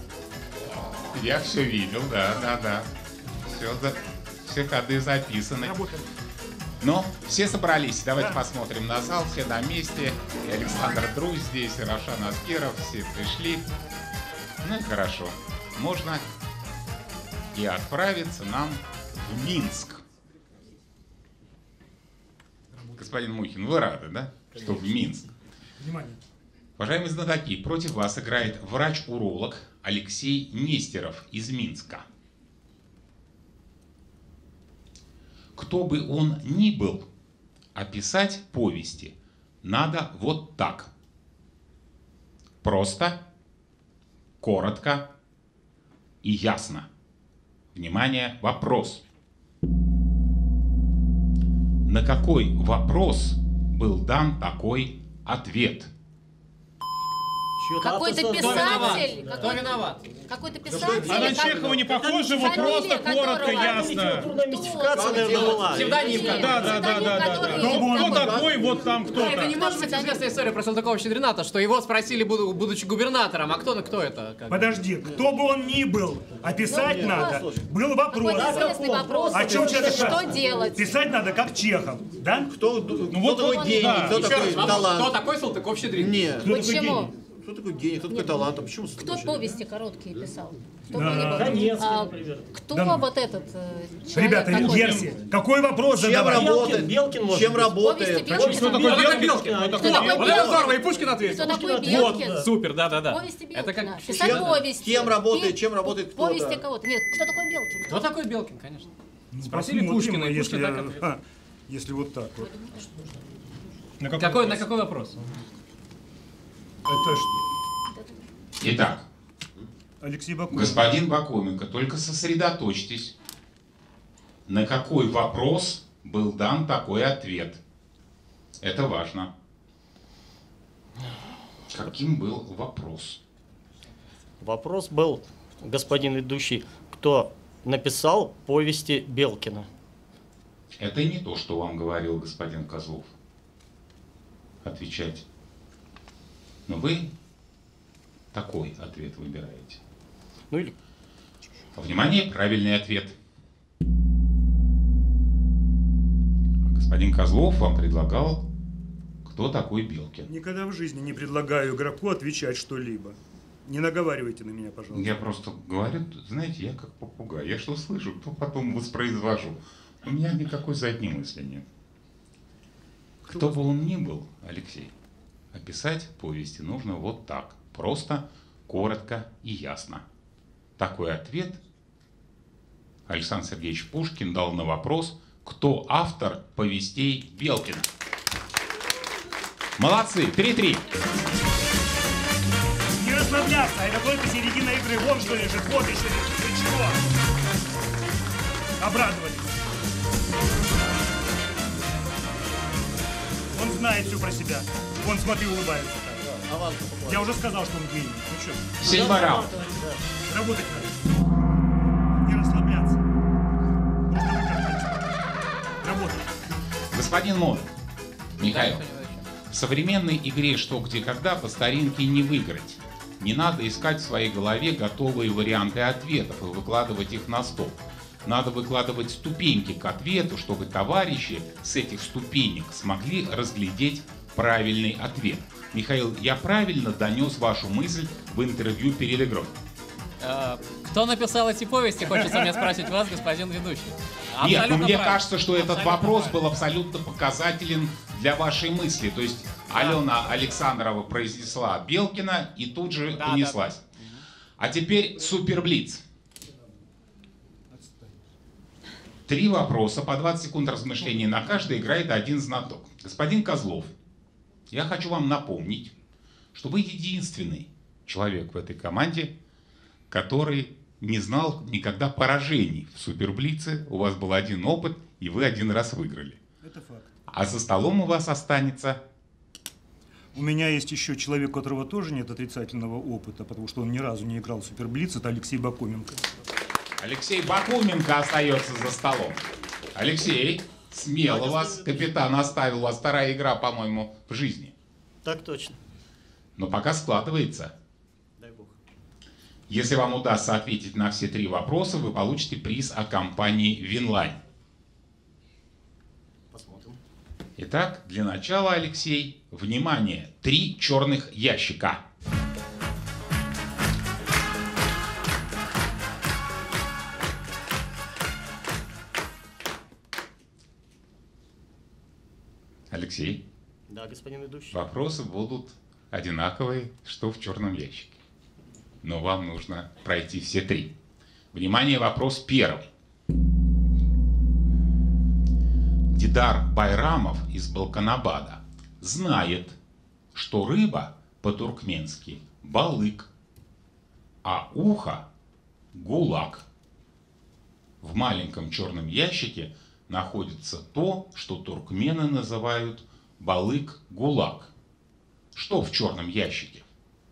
Я все видел, да, да, да. Все, за... все ходы записаны. Ну, все собрались. Давайте посмотрим на зал. Все на месте. И Александр Друзь здесь, и Равшан Аскеров. Все пришли. Ну и хорошо. Можно и отправиться нам в Минск. Господин Мухин, вы рады, да? Что в Минск? Внимание. Уважаемые знатоки, против вас играет врач-уролог Алексей Нестеров из Минска. Кто бы он ни был, описать повести надо вот так. Просто, коротко и ясно. Внимание, вопрос. На какой вопрос был дан такой ответ? Какой-то писатель. Кто виноват? Какой-то писатель. А на Чехова не похоже, вот фамилия просто коротко, которого- ясно. Трудная мистификация, наверное, была. Псевдоним Да, да, да, да, да. который- Кто бы он такой, вот там Это кто-то. немножко известная история про Салтыкова-Щедрината, что его спросили, буду- будучи губернатором, а кто, кто это? Как бы? Подожди, кто бы он ни был, описать надо. Был вопрос. Какой известный вопрос. О чем человек Что спрашивает? делать? Писать надо как Чехов, да? Кто, Ну вот такой он, гений, да. кто Еще такой раз, вопрос, талант? кто такой Салтыков-Щедрин? Нет. Кто такой Почему? гений? Кто такой гений, кто такой талант? А почему Кто Салтыков-Щедрин? повести короткие писал? Кто Да. бы ни был. Донецкий, А, например. Кто Да ну. вот этот э, человек? Ребята, какой? версия. Какой вопрос Чем задавать? работает? Белкин, может Чем быть. работает? Повести Белкина. Что такое Кто такой Белкин? Белкин? Кто Кто такой такой Вот это Белкин? здорово, и Пушкин ответил. Кто такой Вот, Белкин? Супер, да-да-да. Повести Белкина. Это как... Писать Кем- повести. кем работает, И чем работает кто-то? Повести кого-то. Нет, кто такой Белкин? Кто такой Белкин, конечно. Ну, Спросили посмотрим, Пушкина, и если, Пушкин так ответил. а, если вот так вот. На какой Какой, на вопрос? какой вопрос? Это что? Итак, Алексей Бакунин. господин Бакуменко, только сосредоточьтесь. На какой вопрос был дан такой ответ? Это важно. Каким был вопрос? Вопрос был, господин ведущий, кто написал повести Белкина? Это не то, что вам говорил господин Козлов. Отвечать. Но вы такой ответ выбираете. Ну или... Внимание, правильный ответ. Господин Козлов вам предлагал, кто такой Белкин. Никогда в жизни не предлагаю игроку отвечать что-либо. Не наговаривайте на меня, пожалуйста. Я просто говорю, знаете, я как попугай. Я что слышу, то потом воспроизвожу. У меня никакой задней мысли нет. Кто, Кто бы он ни был, Алексей, описать повести нужно вот так. Просто, коротко и ясно. Такой ответ Александр Сергеевич Пушкин дал на вопрос, кто автор повестей Белкина. Молодцы, три-три. Не расслабляться, это только середина игры. Вон что лежит, вот еще лежит. Ты чего? Обрадовались. Он знает все про себя. Вон, смотри, улыбается. Я уже сказал, что он гений. Ну что? Седьмой раунд. Работать надо. Не расслабляться. Работать. Господин Мод, Михаил, в современной игре «Что, где, когда» по старинке не выиграть. Не надо искать в своей голове готовые варианты ответов и выкладывать их на стол. Надо выкладывать ступеньки к ответу, чтобы товарищи с этих ступенек смогли разглядеть правильный ответ. Михаил, я правильно донес вашу мысль в интервью перед игрой? Кто написал эти повести, хочется мне спросить вас, господин ведущий. Нет, но мне правильно. кажется, что этот Абсолютно вопрос правильно. был абсолютно показателен для вашей мысли. То есть Алена Александрова произнесла Белкина и тут же Да, понеслась. да, да. А теперь суперблиц. Три вопроса, по двадцать секунд размышлений на каждый, играет один знаток. Господин Козлов, я хочу вам напомнить, что вы единственный человек в этой команде, который не знал никогда поражений в суперблице. У вас был один опыт, и вы один раз выиграли. Это факт. А за столом у вас останется... У меня есть еще человек, у которого тоже нет отрицательного опыта, потому что он ни разу не играл в суперблиц, это Алексей Бакуменко. Алексей Бакуменко остается за столом. Алексей, смело вас, капитан оставил, у вас вторая игра, по-моему, в жизни. Так точно. Но пока складывается. Дай бог. Если вам удастся ответить на все три вопроса, вы получите приз от компании Винлайн. Посмотрим. Итак, для начала, Алексей, внимание, три черных ящика. Алексей, Да, господин ведущий. вопросы будут одинаковые, что в черном ящике. Но вам нужно пройти все три. Внимание, вопрос первый. Дидар Байрамов из Балканабада знает, что рыба по-туркменски балык, а ухо гулак. В маленьком черном ящике находится то, что туркмены называют балык-гулак. Что в черном ящике?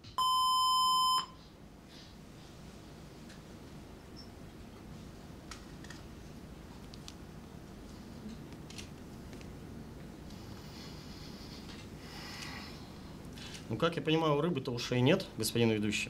Ну, как я понимаю, у рыбы-то ушей нет, господин ведущий.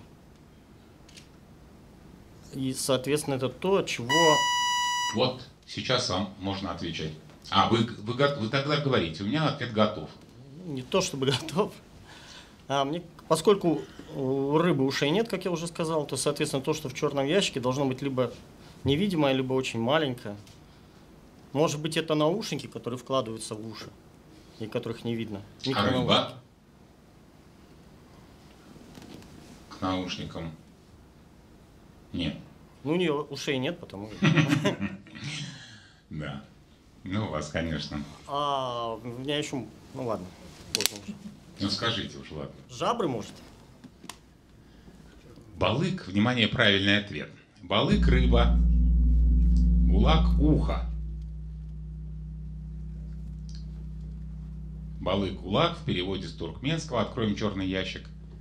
И, соответственно, это то, чего... Вот сейчас вам можно отвечать. А, вы, вы, го- вы тогда говорите, у меня ответ готов. Не то чтобы готов. А мне, поскольку у рыбы ушей нет, как я уже сказал, то, соответственно, то, что в черном ящике, должно быть либо невидимое, либо очень маленькое. Может быть, это наушники, которые вкладываются в уши, и которых не видно. А Микронаушники. рыба? К наушникам? Нет. Ну, у нее ушей нет, потому Да. Ну, у вас, конечно. А у меня еще... Ну, ладно. Поздно уже. Ну, скажите уж, ладно. Жабры, может? Балык, внимание, правильный ответ. Балык – рыба. Гулак – ухо. Балык-гулак в переводе с туркменского, откроем черный ящик,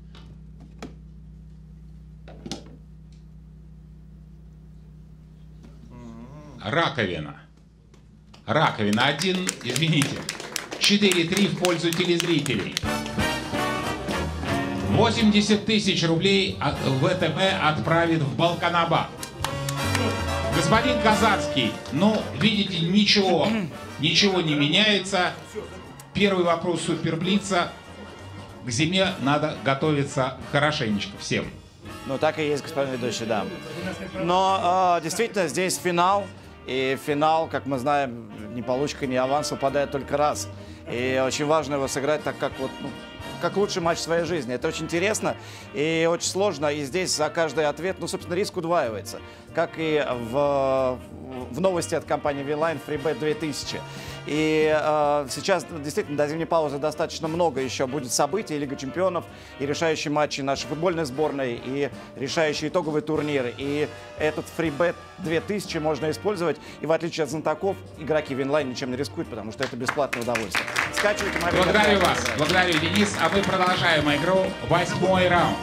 раковина. Раковина. Один, извините. четыре-три в пользу телезрителей. восемьдесят тысяч рублей ВТБ отправит в Балканабад. Господин Казацкий, ну, видите, ничего, ничего не меняется. Первый вопрос Суперблица. К зиме надо готовиться хорошенечко всем. Ну, так и есть, господин ведущий, да. Но э, действительно, здесь финал. И финал, как мы знаем, ни получка, ни аванс выпадает только раз. И очень важно его сыграть так, как вот, ну, как лучший матч в своей жизни. Это очень интересно и очень сложно. И здесь за каждый ответ, ну, собственно, риск удваивается. Как и в, в новости от компании Вилайн FreeBet две тысячи. И э, сейчас действительно до зимней паузы достаточно много еще будет событий, Лига чемпионов, и решающие матчи нашей футбольной сборной, и решающий итоговый турнир. И этот FreeBet две тысячи можно использовать. И в отличие от знатоков, игроки Винлайн ничем не рискуют, потому что это бесплатное удовольствие. Скачивайте мобильный. Благодарю вас. Благодарю, Денис. А мы продолжаем игру. Восьмой раунд.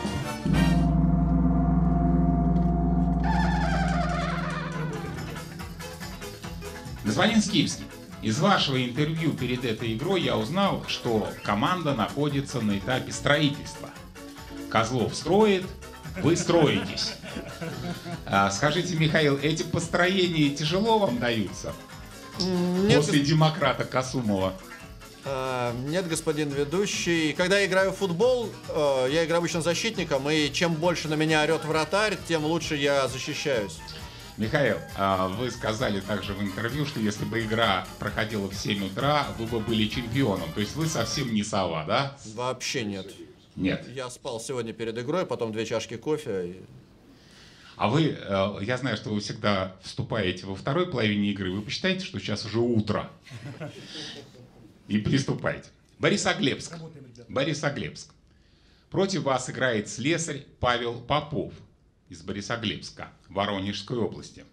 Господин Скипский, из вашего интервью перед этой игрой я узнал, что команда находится на этапе строительства. Козлов строит, вы строитесь. А, скажите, Михаил, эти построения тяжело вам даются? Нет, После демократа Касумова. А, нет, господин ведущий. Когда я играю в футбол, э, я играю обычно защитником, и чем больше на меня орет вратарь, тем лучше я защищаюсь. Михаил, вы сказали также в интервью, что если бы игра проходила в семь утра, вы бы были чемпионом. То есть вы совсем не сова, да? Вообще нет. Нет. Я спал сегодня перед игрой, потом две чашки кофе. И... А вы, я знаю, что вы всегда вступаете во второй половине игры. Вы посчитаете, что сейчас уже утро. И приступайте. Борисоглебск. Борисоглебск. Против вас играет слесарь Павел Попов из Борисоглебска, Воронежской области.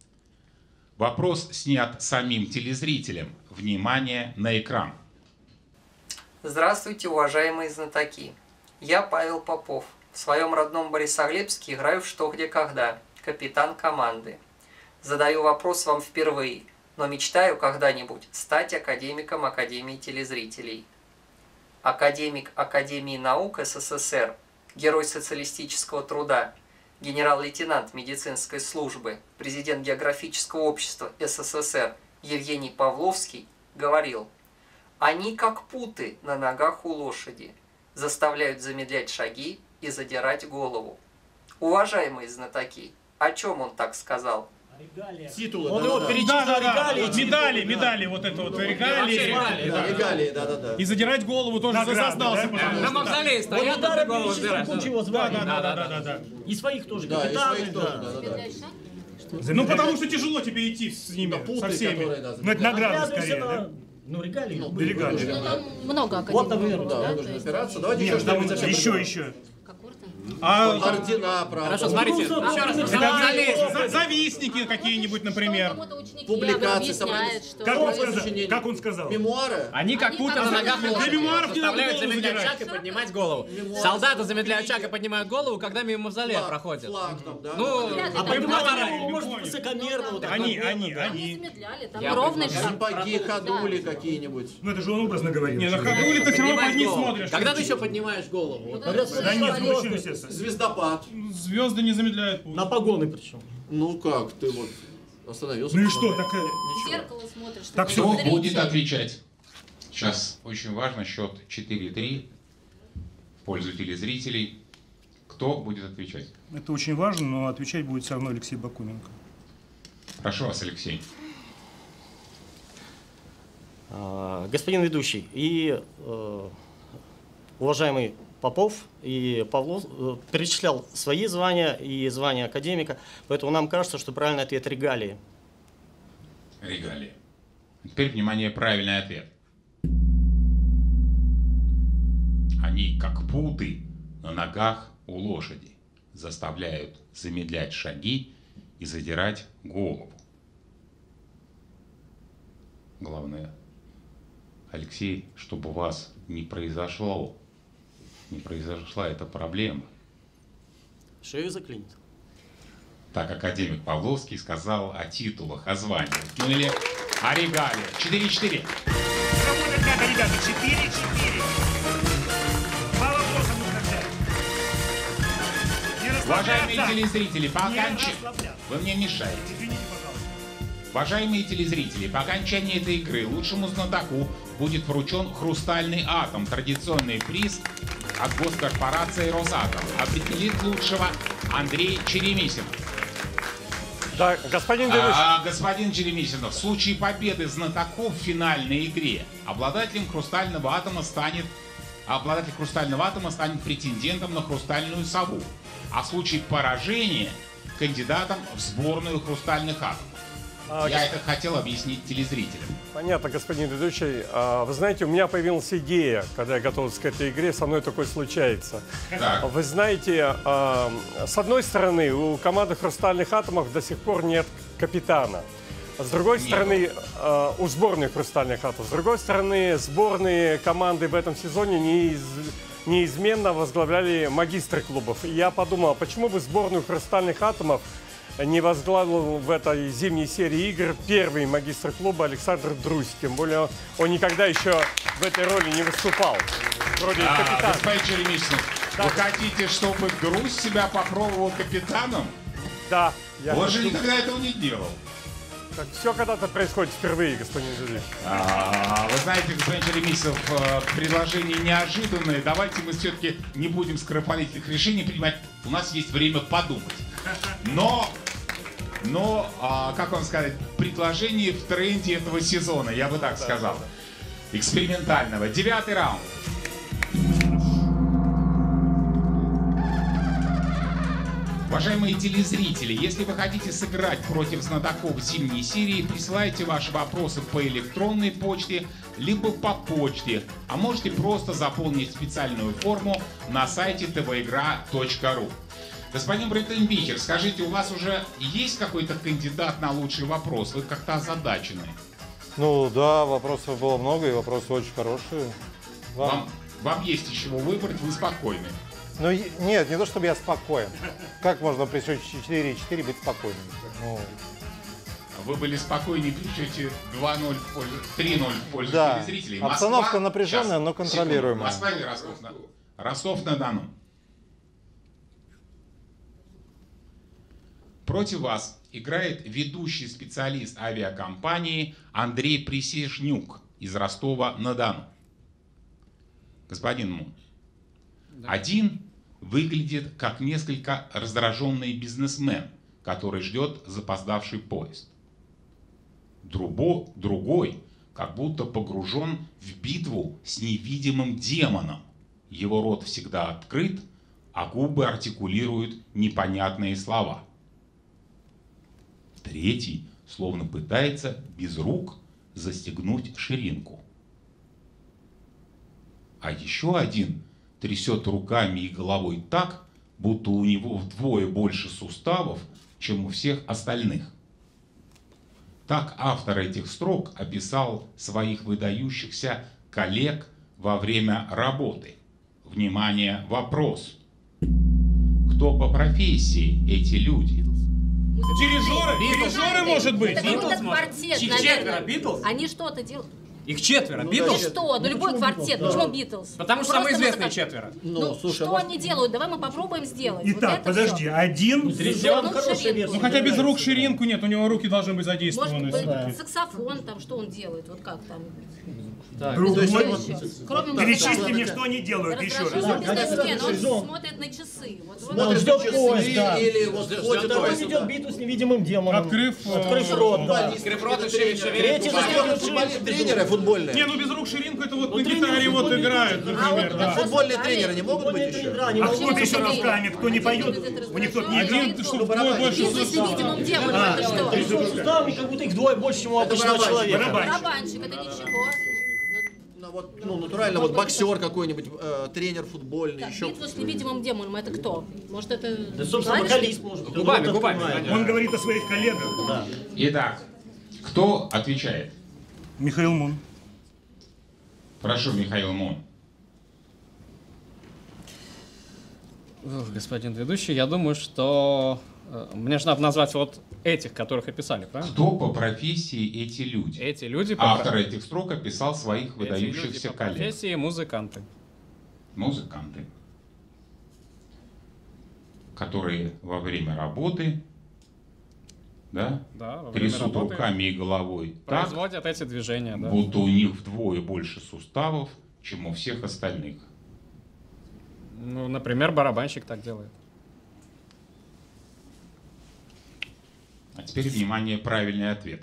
Вопрос снят самим телезрителем. Внимание на экран. Здравствуйте, уважаемые знатоки. Я Павел Попов. В своем родном Борисоглебске играю в «Что, где, когда». Капитан команды. Задаю вопрос вам впервые, но мечтаю когда-нибудь стать академиком Академии телезрителей. Академик Академии наук СССР, герой социалистического труда, генерал-лейтенант медицинской службы, президент географического общества СССР Евгений Павловский говорил: «Они как путы на ногах у лошади, заставляют замедлять шаги и задирать голову». Уважаемые знатоки, о чем он так сказал? Титулы. Он да, его да, перечислил, да, да, регалии, да, титулы, Медали, да. медали, вот это вот Да, регалии. регалии, Да, да. Регалии, да, да, да. И задирать голову тоже Награды, зазнался. да? потому На что- мавзолее стоят, Вот а ты голову перечислил сдираешь. кучу его Да, званий. да, да, да, да, да. И своих тоже, Да, и капитаны, своих тоже, да. да, да, да. Ну потому что тяжело тебе идти с ними, Путы, со всеми. которые, да, Ну, это награда Оглядывайся скорее, на- да? Ну, регалии. Ну, были. регалии. Ну, там много академий. Вот, например, Да, да, нужно то есть- опираться. Давайте еще Нет, там что-нибудь совсем еще, другое. еще. А Ордена, правда. Хорошо, смотрите, еще раз, на мавзолее. за- завистники какие-нибудь, например. Кому-то ученики Публикации, объясняют, там, что... Как он Сочинение. сказал? Как он сказал? Мемуары. Они как Они путы как на ногах для лошади. мемуаров не надо Заставляют голову замедлять задирать. шаг и поднимать голову. Солдаты замедляют шаг и поднимают голову, когда мимо мавзолея Флаг, проходят. флаг там, да. Ну, Вряд ли А там поднимать было. голову может высокомерно. вот так Они, вот. они, Там не они. замедляли, там Я ровный предлагаю. шаг. Сапоги, ходули какие-нибудь. Ну, это же он образно говорит. Не, на ходули ты все равно Поднимать под них голову. смотришь. Когда ты еще поднимаешь голову? Вот. Да нет, Да нет, ну звезды. почему, естественно. Звездопад. Звезды не замедляют путь. На погоны причем. Ну как, ты вот остановился. Ну и что, так... э, В зеркало смотришь. Так чтобы Кто зритель- будет отвечать? Сейчас очень важно, счет четыре-три в пользу телезрителей. Кто будет отвечать? Это очень важно, но отвечать будет все равно Алексей Бакуненко. Прошу вас, Алексей. А, Господин ведущий и э, уважаемый Попов и Павлов э, перечислял свои звания и звания академика, поэтому нам кажется, что правильный ответ регалии. Регалии. Теперь, внимание, правильный ответ. Они, как путы на ногах у лошади, заставляют замедлять шаги и задирать голову. Главное, Алексей, чтобы у вас не произошло, не произошла эта проблема. Шею заклинит. Так академик Павловский сказал о титулах, о званиях. Ну или о регалиях. четыре-четыре. Работать надо, ребята, четыре-четыре. По вопросам нужно взять. Не Уважаемые расслабляться. телезрители, по Не окончании... расслабляться. Вы мне мешаете. Извините, пожалуйста. Уважаемые телезрители, по окончании этой игры лучшему знатоку будет вручен «Хрустальный атом», традиционный приз от госкорпорации «Росатом». Определит лучшего Андрей Черемисин. Да, господин ведущий. А, господин Черемисинов, в случае победы знатоков в финальной игре обладателем «Хрустального атома» станет обладатель «Хрустального атома» станет претендентом на «Хрустальную сову», а в случае поражения кандидатом в сборную «Хрустальных атомов». А, Я гос- это хотел объяснить телезрителям. Понятно, господин ведущий. А, Вы знаете, у меня появилась идея, когда я готовился к этой игре, со мной такое случается. Так. Вы знаете, а, с одной стороны, у команды «Хрустальных атомов» до сих пор нет капитана. С другой Нет. стороны, а, у сборной «Хрустальных атомов», с другой стороны, сборные команды в этом сезоне неиз... неизменно возглавляли магистры клубов. И я подумал, а почему бы сборную «Хрустальных атомов» не возглавил в этой зимней серии игр первый магистр клуба Александр Друзь. Тем более он никогда еще в этой роли не выступал. Вроде А, капитан. господин Черемисинов, вы хотите, чтобы Друзь себя попробовал капитаном? Да. Он же хочу. никогда этого не делал. Так, все когда-то происходит впервые, господин Юрьевич. А, вы знаете, господин Черемисов, э, предложение неожиданное. Давайте мы все-таки не будем скоропалительных решений принимать. У нас есть время подумать. Но, но а, как вам сказать, предложение в тренде этого сезона, я бы так сказал. Экспериментального. Девятый раунд. Уважаемые телезрители, если вы хотите сыграть против знатоков зимней серии, присылайте ваши вопросы по электронной почте, либо по почте, а можете просто заполнить специальную форму на сайте тэ вэ игра точка ру. Господин Брейтенбихер, скажите, у вас уже есть какой-то кандидат на лучший вопрос? Вы как-то озадачены. Ну да, вопросов было много, и вопросы очень хорошие. Вам- Вам, вам есть из чего выбрать, вы спокойны. Ну е- нет, не то чтобы я спокоен. Как можно при счете четыре-четыре быть спокойным? Ну, Вы были спокойнее при счете два ноль в пользу, три ноль в пользу Да. телезрителей. Обстановка напряженная, Сейчас, но контролируемая. секунду. Москва или Ростов-на- Ростов-на-Дону? Против вас играет ведущий специалист авиакомпании Андрей Присяжнюк из Ростова-на-Дону. Господин Мун, один выглядит как несколько раздраженный бизнесмен, который ждет запоздавший поезд. Друбо, другой как будто погружен в битву с невидимым демоном. Его рот всегда открыт, а губы артикулируют непонятные слова. Третий словно пытается без рук застегнуть ширинку. А еще один трясет руками и головой так, будто у него вдвое больше суставов, чем у всех остальных. Так автор этих строк описал своих выдающихся коллег во время работы. Внимание, вопрос. Кто по профессии эти люди? Дирижеры? Битлз. Дирижеры, может быть? Это какой-то квартет, Их наверное. четверо, Битлз? Они что-то делают. Их четверо, Ну Битлз? что, ну любой квартет, почему Битлз? Потому что Просто самые известные музыка- четверо. Ну, слушай, что а может- они делают? Давай мы попробуем сделать. Вот Итак, это подожди, всё. один... Затянуть ширинку. Ну хотя без рук ширинку нет, у него руки должны быть Может задействованы. быть, саксофон там, что он делает, вот как там. Другой. Что еще? Кроме Перечисли музыкантов. мне, что они делают еще раз. Раздраженный бизнесмен, он смотрит на часы. Вот, вот. Смотрит ждет на часы поезд, да. или вот ходит Второй поезд. ведет битву с невидимым демоном. Открыв, э, Открыв рот, да. Открыв рот и шевелит Третий застегивает ширинку. Тренеры футбольные. Не, ну без рук ширинку это вот на тренер гитаре вот футбольный играют, тренер. например. А да. вот Футбольные тренеры не могут быть еще? А кто еще раз скажет, кто не поет, у них кто не Один, играет? чтобы вдвое больше Битва с суставов. невидимым демоном, это что? Трясет суставами, как будто их вдвое больше, чем у обычного барабанщик, человека. барабанщик. Барабанщик, это ничего. Ну, вот, ну, натурально, вот боксер какой-нибудь, э, тренер футбольный, Так, еще. битва с невидимым демоном, это кто? Может, это... Да, собственно, клавишник? вокалист может быть. Губами, Он губами, понимает. понятно. Он говорит о своих коллегах. Да. Итак, кто отвечает? Михаил Мун. Прошу, Михаил Мун. Ох, господин ведущий, я думаю, что Мне же надо назвать вот этих, которых описали, правильно? Кто по профессии эти люди? Эти люди по Автор про- этих строк описал своих Эти выдающихся люди по коллег. профессии музыканты. Музыканты, которые во время работы, да, Да, во время трясут работы руками и головой так, производят эти движения, да. будто у них вдвое больше суставов, чем у всех остальных. Ну, например, барабанщик так делает. А теперь, внимание, правильный ответ.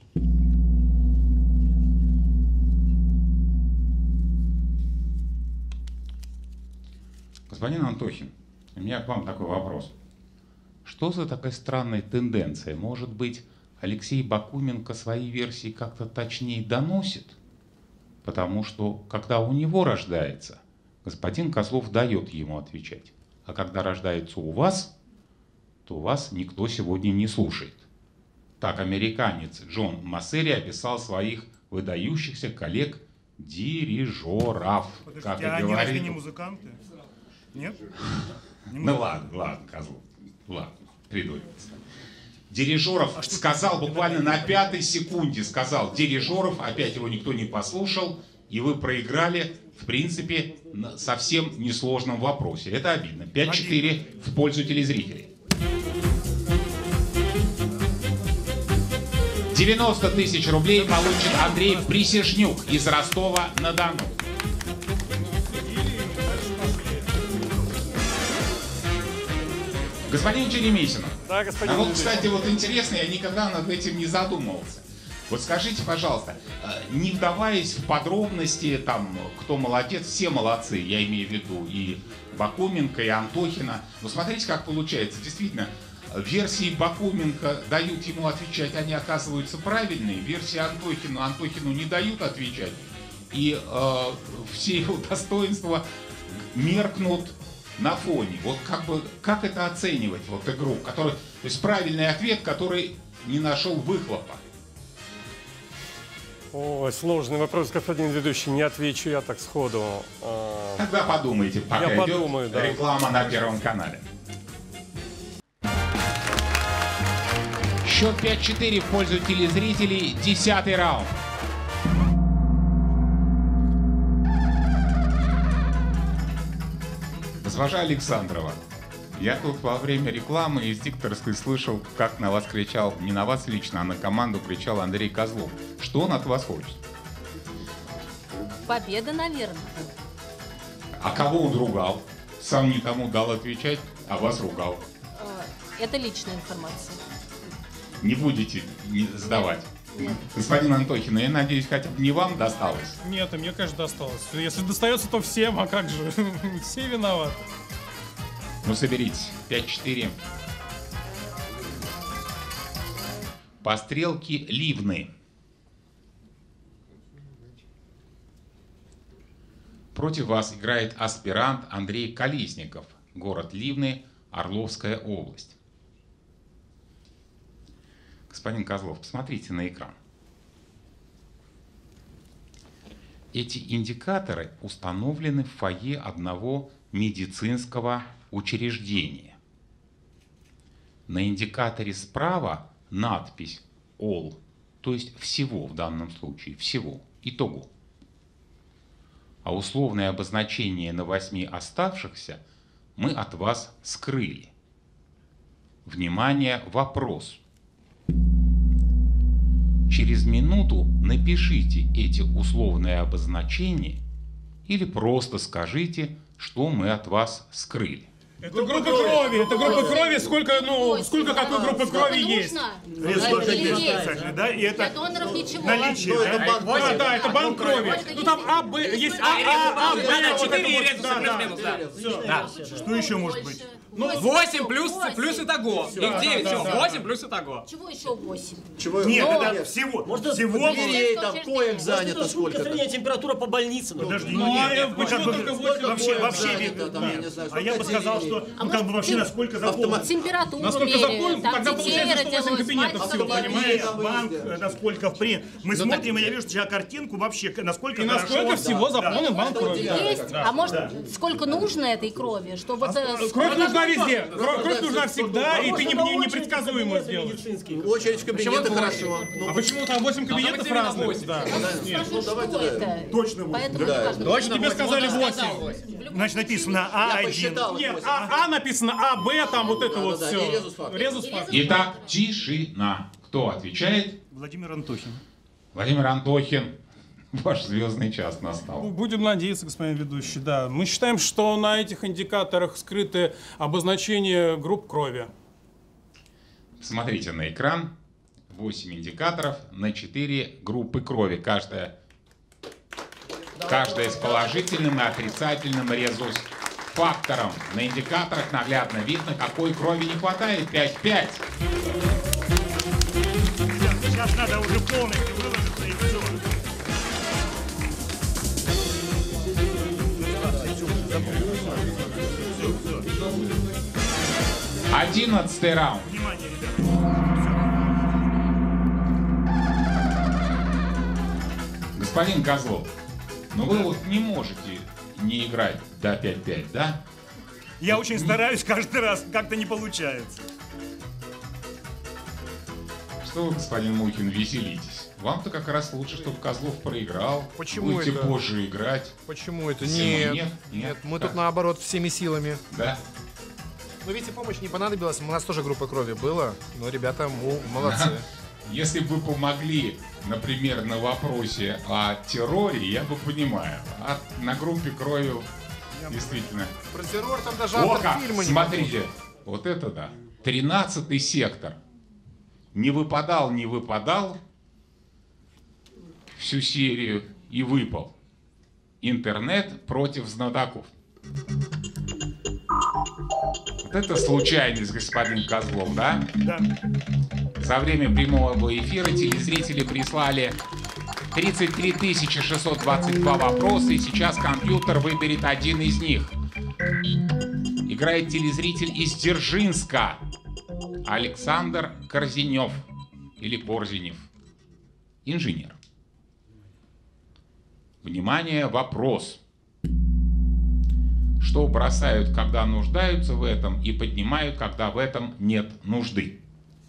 Господин Антохин, у меня к вам такой вопрос. Что за такая странная тенденция? Может быть, Алексей Бакуменко свои версии как-то точнее доносит? Потому что, когда у него рождается, господин Козлов дает ему отвечать. А когда рождается у вас, то вас никто сегодня не слушает. Так американец Джон Массери описал своих выдающихся коллег-дирижеров. Подождите, Как и а они разве говорит... не музыканты? Нет? Не Ну музыканты. ладно, ладно, Козлов, ладно, придуривается. Дирижеров сказал буквально на пятой секунде, сказал Дирижеров, опять его никто не послушал, и вы проиграли, в принципе, на совсем несложном вопросе. Это обидно. пять-четыре в пользу телезрителей. девяносто тысяч рублей получит Андрей Присяжнюк из Ростова-на-Дону. Господин Черемисин, Да, господин а вот, Дмитрий. кстати, вот интересно, я никогда над этим не задумывался. Вот скажите, пожалуйста, не вдаваясь в подробности, там, кто молодец, все молодцы, я имею в виду и Бакуменко, и Антохина, но смотрите, как получается, действительно, версии Бакуменко дают ему отвечать, они оказываются правильные, версии Антохину, Антохину не дают отвечать, и э, все его достоинства меркнут на фоне. Вот как бы, как это оценивать, вот игру, который, то есть правильный ответ, который не нашел выхлопа? Ой, сложный вопрос, господин ведущий, не отвечу я так сходу. А, Тогда подумайте, пока Я идет подумаю, да. реклама на Первом канале. Счет пять-четыре в пользу телезрителей, десятый раунд. Госпожа Александрова, я тут во время рекламы из дикторской слышал, как на вас кричал, не на вас лично, а на команду кричал Андрей Козлов. Что он от вас хочет? Победа, наверное. А кого он ругал? Сам никому дал отвечать, а вас ругал. Э, Это личная информация. Не будете не сдавать. Нет. Господин Антохин, я надеюсь, хотя бы не вам досталось. Нет, и мне, конечно, досталось. Если достается, то всем, а как же? Все виноваты. Ну, соберитесь. пять-четыре. По стрелке Ливны. Против вас играет аспирант Андрей Колесников. Город Ливны, Орловская область. Господин Козлов, посмотрите на экран. Эти индикаторы установлены в фойе одного медицинского учреждения. На индикаторе справа надпись «All», то есть всего в данном случае, всего, итого. А условное обозначение на восьми оставшихся мы от вас скрыли. Внимание, вопрос. Через минуту напишите эти условные обозначения или просто скажите, что мы от вас скрыли. Это группа крови, это группа крови, сколько, ну, сколько какой группы крови есть? Сколько есть, кстати, да? И это Для доноров ничего. наличие, Ну, да? это банк, да, да, это банк крови. Ну там А, Б, есть А, А, А, Б, вот это вот, да, да. Что еще может быть? Ну, восемь плюс, плюс итого. Да, И девять, да, все, да, восемь да. плюс итого. Чего еще восемь? Чего? Нет, Ну, это всего. Может, всего дверей, там, коек занято Сколько сколько-то. средняя температура по больницам? Подожди, Ну, ну а нет, ну, почему как бы, только восемь вообще, коек вообще, занято, нет. там, я не знаю, А я бы сколько сказал, что, отделений? ну, как бы вообще, насколько заполнено. Автомат- Температуру Насколько меряют, заполнен, там тогда детей получается, что восемь родилось, кабинетов мальчиков всего, родилось. понимаешь? Нет, банк, э, насколько в при... Мы смотрим, и я вижу сейчас картинку вообще, насколько И насколько хорошо- всего Да, заполнен банк крови. Есть, а может, сколько нужно этой крови, чтобы это... Кровь нужна нужна везде. Кровь нужна всегда, и ты не- не- непредсказуемо сделаешь. Очередь в кабинеты хорошо. А почему там восемь кабинетов разных? Да. Нет. Ну, давайте, Точно Поэтому Да. не важно. Точно тебе сказали восемь. Значит, написано А один. посчитал. Нет, а, а написано А, Б, там вот это вот да, и все. резус фактор. Резус фактор. Итак, тишина. Кто отвечает? Владимир Антохин. Владимир Антохин. Ваш звездный час настал. Будем надеяться, господин ведущий, да. Мы считаем, что на этих индикаторах скрыты обозначения групп крови. Смотрите на экран. восемь индикаторов на четыре группы крови. Каждая, каждая с положительным и отрицательным резус-фактором. На индикаторах наглядно видно, какой крови не хватает. пять-пять. Сейчас надо уже полностью выложиться и все. Одиннадцатый раунд. Внимание, ребята. Господин Козлов, ну вы вот не можете не играть до пять-пять, да? Я очень стараюсь каждый раз, как-то не получается. Что вы, господин Мухин, веселитесь? Вам-то как раз лучше, чтобы Козлов проиграл. Почему Будете это? позже играть. Почему это? Всему Нет, нет, нет, нет, мы да. тут наоборот всеми силами. Да? Но видите, помощь не понадобилась, у нас тоже группа крови была, но ребята му, молодцы. Если бы вы помогли, например, на вопросе о терроре, я бы понимаю. А на группе крови действительно. Про террор там даже О, автор как! фильма не Смотрите, вот это да. Тринадцатый сектор. Не выпадал, не выпадал всю серию и выпал. Интернет против знатоков. Вот это случайность, господин Козлов, да? Да. За время прямого эфира телезрители прислали тридцать три тысячи шестьсот двадцать два вопроса, и сейчас компьютер выберет один из них. Играет телезритель из Дзержинска. Александр Корзинев. Или Корзинев. Инженер. Внимание, вопрос. Что бросают, когда нуждаются в этом, и поднимают, когда в этом нет нужды?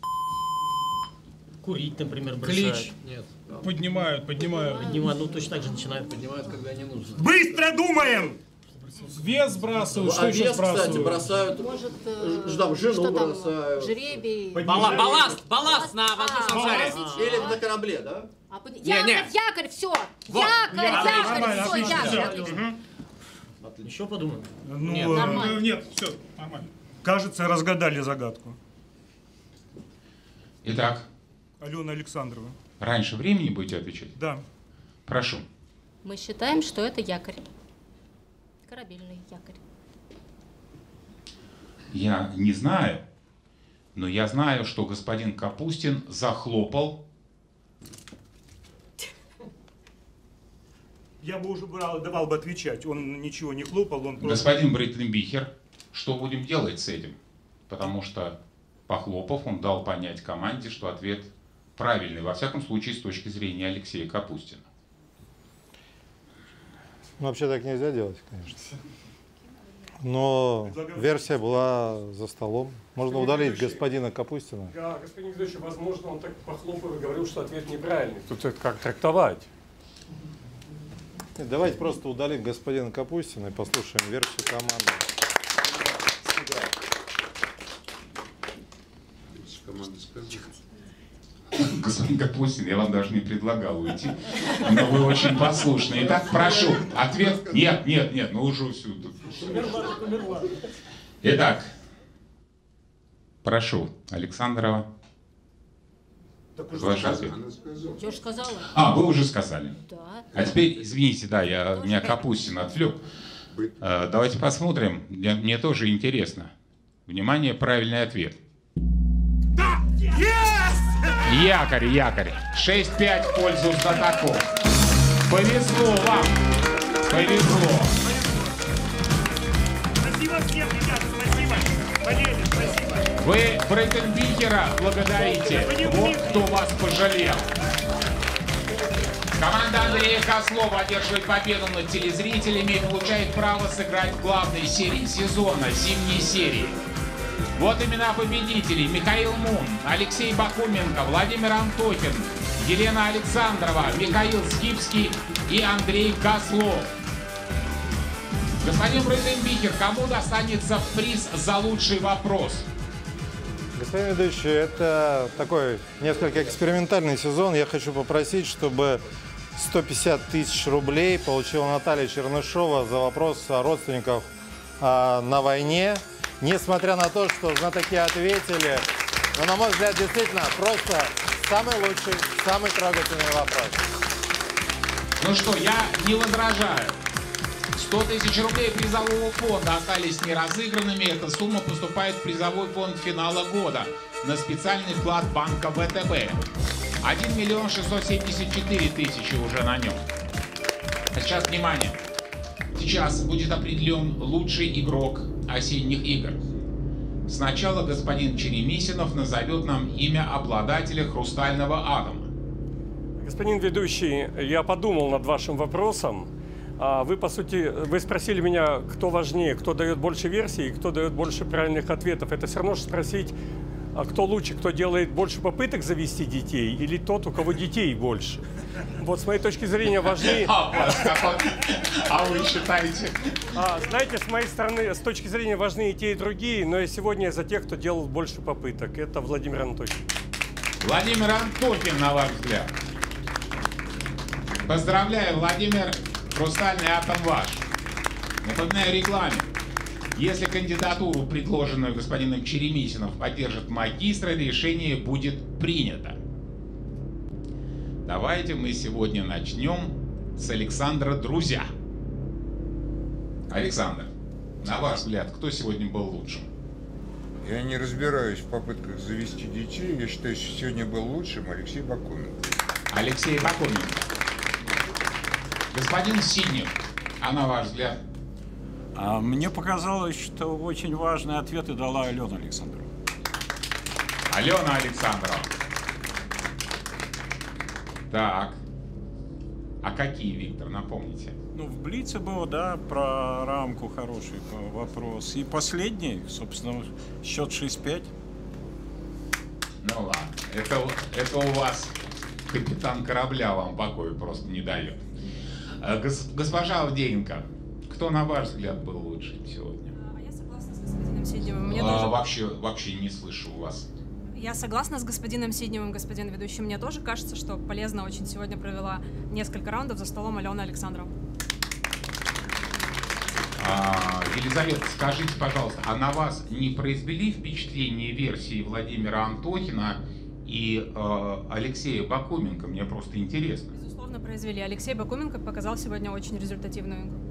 Курить, например, Клич. бросают. Нет. Поднимают, поднимают. Поднимают, ну точно так же начинают. Поднимают, когда не нужно. Быстро думаем! Вес сбрасывают, что А еще вес, кстати, сбрасывают? бросают. Может, э, Ж- там жену что там, бросают. жребий. Бала- балласт, балласт на воздушном шаре. Или на корабле, да? А, под- Не, якорь, не. якорь, все. Вот. Якорь, Нормально, якорь, нормально, все, отлично, якорь, всё. отлично. Еще подумаем. Ну, Нет, э, нормально. Нет, все, нормально. кажется, разгадали загадку. Итак, Алена Александрова. раньше времени будете отвечать? Да. Прошу. Мы считаем, что это якорь. Корабельный якорь. Я не знаю, но я знаю, что господин Капустин захлопал. Я бы уже брал, давал бы отвечать. Он ничего не хлопал, он просто... Господин Брейтенбихер, что будем делать с этим? Потому что, похлопав, он дал понять команде, что ответ правильный, во всяком случае, с точки зрения Алексея Капустина. Ну, вообще так нельзя делать, конечно. Но версия была за столом. Можно удалить господина Капустина. Да, господин ведущий, возможно, он так похлопал и говорил, что ответ неправильный. Тут это как трактовать? Нет, давайте просто удалим господина Капустина и послушаем версию команды. Господин Капустин, я вам даже не предлагал уйти, но вы очень послушны. Итак, прошу, ответ... Нет, нет, нет, ну уже все. Итак, прошу, Александрова. Ваш ответ. Я уже сказала. А, вы уже сказали. Да. А теперь, извините, да, я, меня Капустин отвлек. Э, давайте посмотрим, мне, мне тоже интересно. Внимание, правильный ответ. Якорь, якорь. шесть-пять в пользу знатоков. Повезло вам. Повезло. Спасибо всем, ребята, спасибо. Валерий, спасибо. Вы Брейтенбихера благодарите. Вот кто вас пожалел. Команда Андрея Козлова одерживает победу над телезрителями и получает право сыграть в главной серии сезона, зимней серии. Вот имена победителей: Михаил Мун, Алексей Бакуменко, Владимир Антохин, Елена Александрова, Михаил Скипский и Андрей Козлов. Господин Брейденбихер, кому достанется приз за лучший вопрос? Господин ведущий, это такой несколько экспериментальный сезон. Я хочу попросить, чтобы сто пятьдесят тысяч рублей получила Наталья Чернышова за вопрос о родственниках а, на войне. Несмотря на то, что знатоки ответили, но, на мой взгляд, действительно, просто самый лучший, самый трогательный вопрос. Ну что, я не возражаю. сто тысяч рублей призового фонда остались неразыгранными. Эта сумма поступает в призовой фонд финала года на специальный вклад банка вэ тэ бэ. один миллион шестьсот семьдесят четыре тысячи уже на нем. А сейчас внимание. Сейчас будет определен лучший игрок осенних игр. Сначала господин Черемисинов назовет нам имя обладателя хрустального атома. Господин ведущий, я подумал над вашим вопросом. Вы, по сути, вы спросили меня, кто важнее, кто дает больше версий и кто дает больше правильных ответов. Это все равно, что спросить, кто лучше, кто делает больше попыток завести детей или тот, у кого детей больше. Вот с моей точки зрения важнее... А вы считаете? А, знаете, с моей стороны, с точки зрения важны и те, и другие, но я сегодня за тех, кто делал больше попыток. Это Владимир Антохин. Владимир Антохин, на ваш взгляд. Поздравляю, Владимир. Хрустальный атом ваш. Напоминаю рекламе. Если кандидатуру, предложенную господином Черемисиновым, поддержит магистр, решение будет принято. Давайте мы сегодня начнем с Александра Друзя. Александр, на ваш взгляд, кто сегодня был лучшим? Я не разбираюсь в попытках завести детей. Я считаю, что сегодня был лучшим Алексей Бакуменко. Алексей Бакуменко. Господин Сиднев, а на ваш взгляд? А мне показалось, что очень важные ответы дала Алена Александрова. Алена Александрова. Так. А какие, Виктор, напомните? Ну, в Блице было, да, про рамку хороший вопрос. И последний, собственно, счет шесть пять. Ну ладно, это, это у вас капитан корабля вам покоя просто не дает. Гос, госпожа Авдеенко, кто, на ваш взгляд, был лучшим сегодня? А я согласна с господином Сидневым. Мне а, тоже... вообще, вообще не слышу вас. Я согласна с господином Сидневым, господин ведущий. Мне тоже кажется, что полезно очень сегодня провела несколько раундов за столом Алена Александрова. А, Елизавета, скажите, пожалуйста, а на вас не произвели впечатление версии Владимира Антохина и э, Алексея Бакуменко? Мне просто интересно. Безусловно, произвели. Алексей Бакуменко показал сегодня очень результативную игру.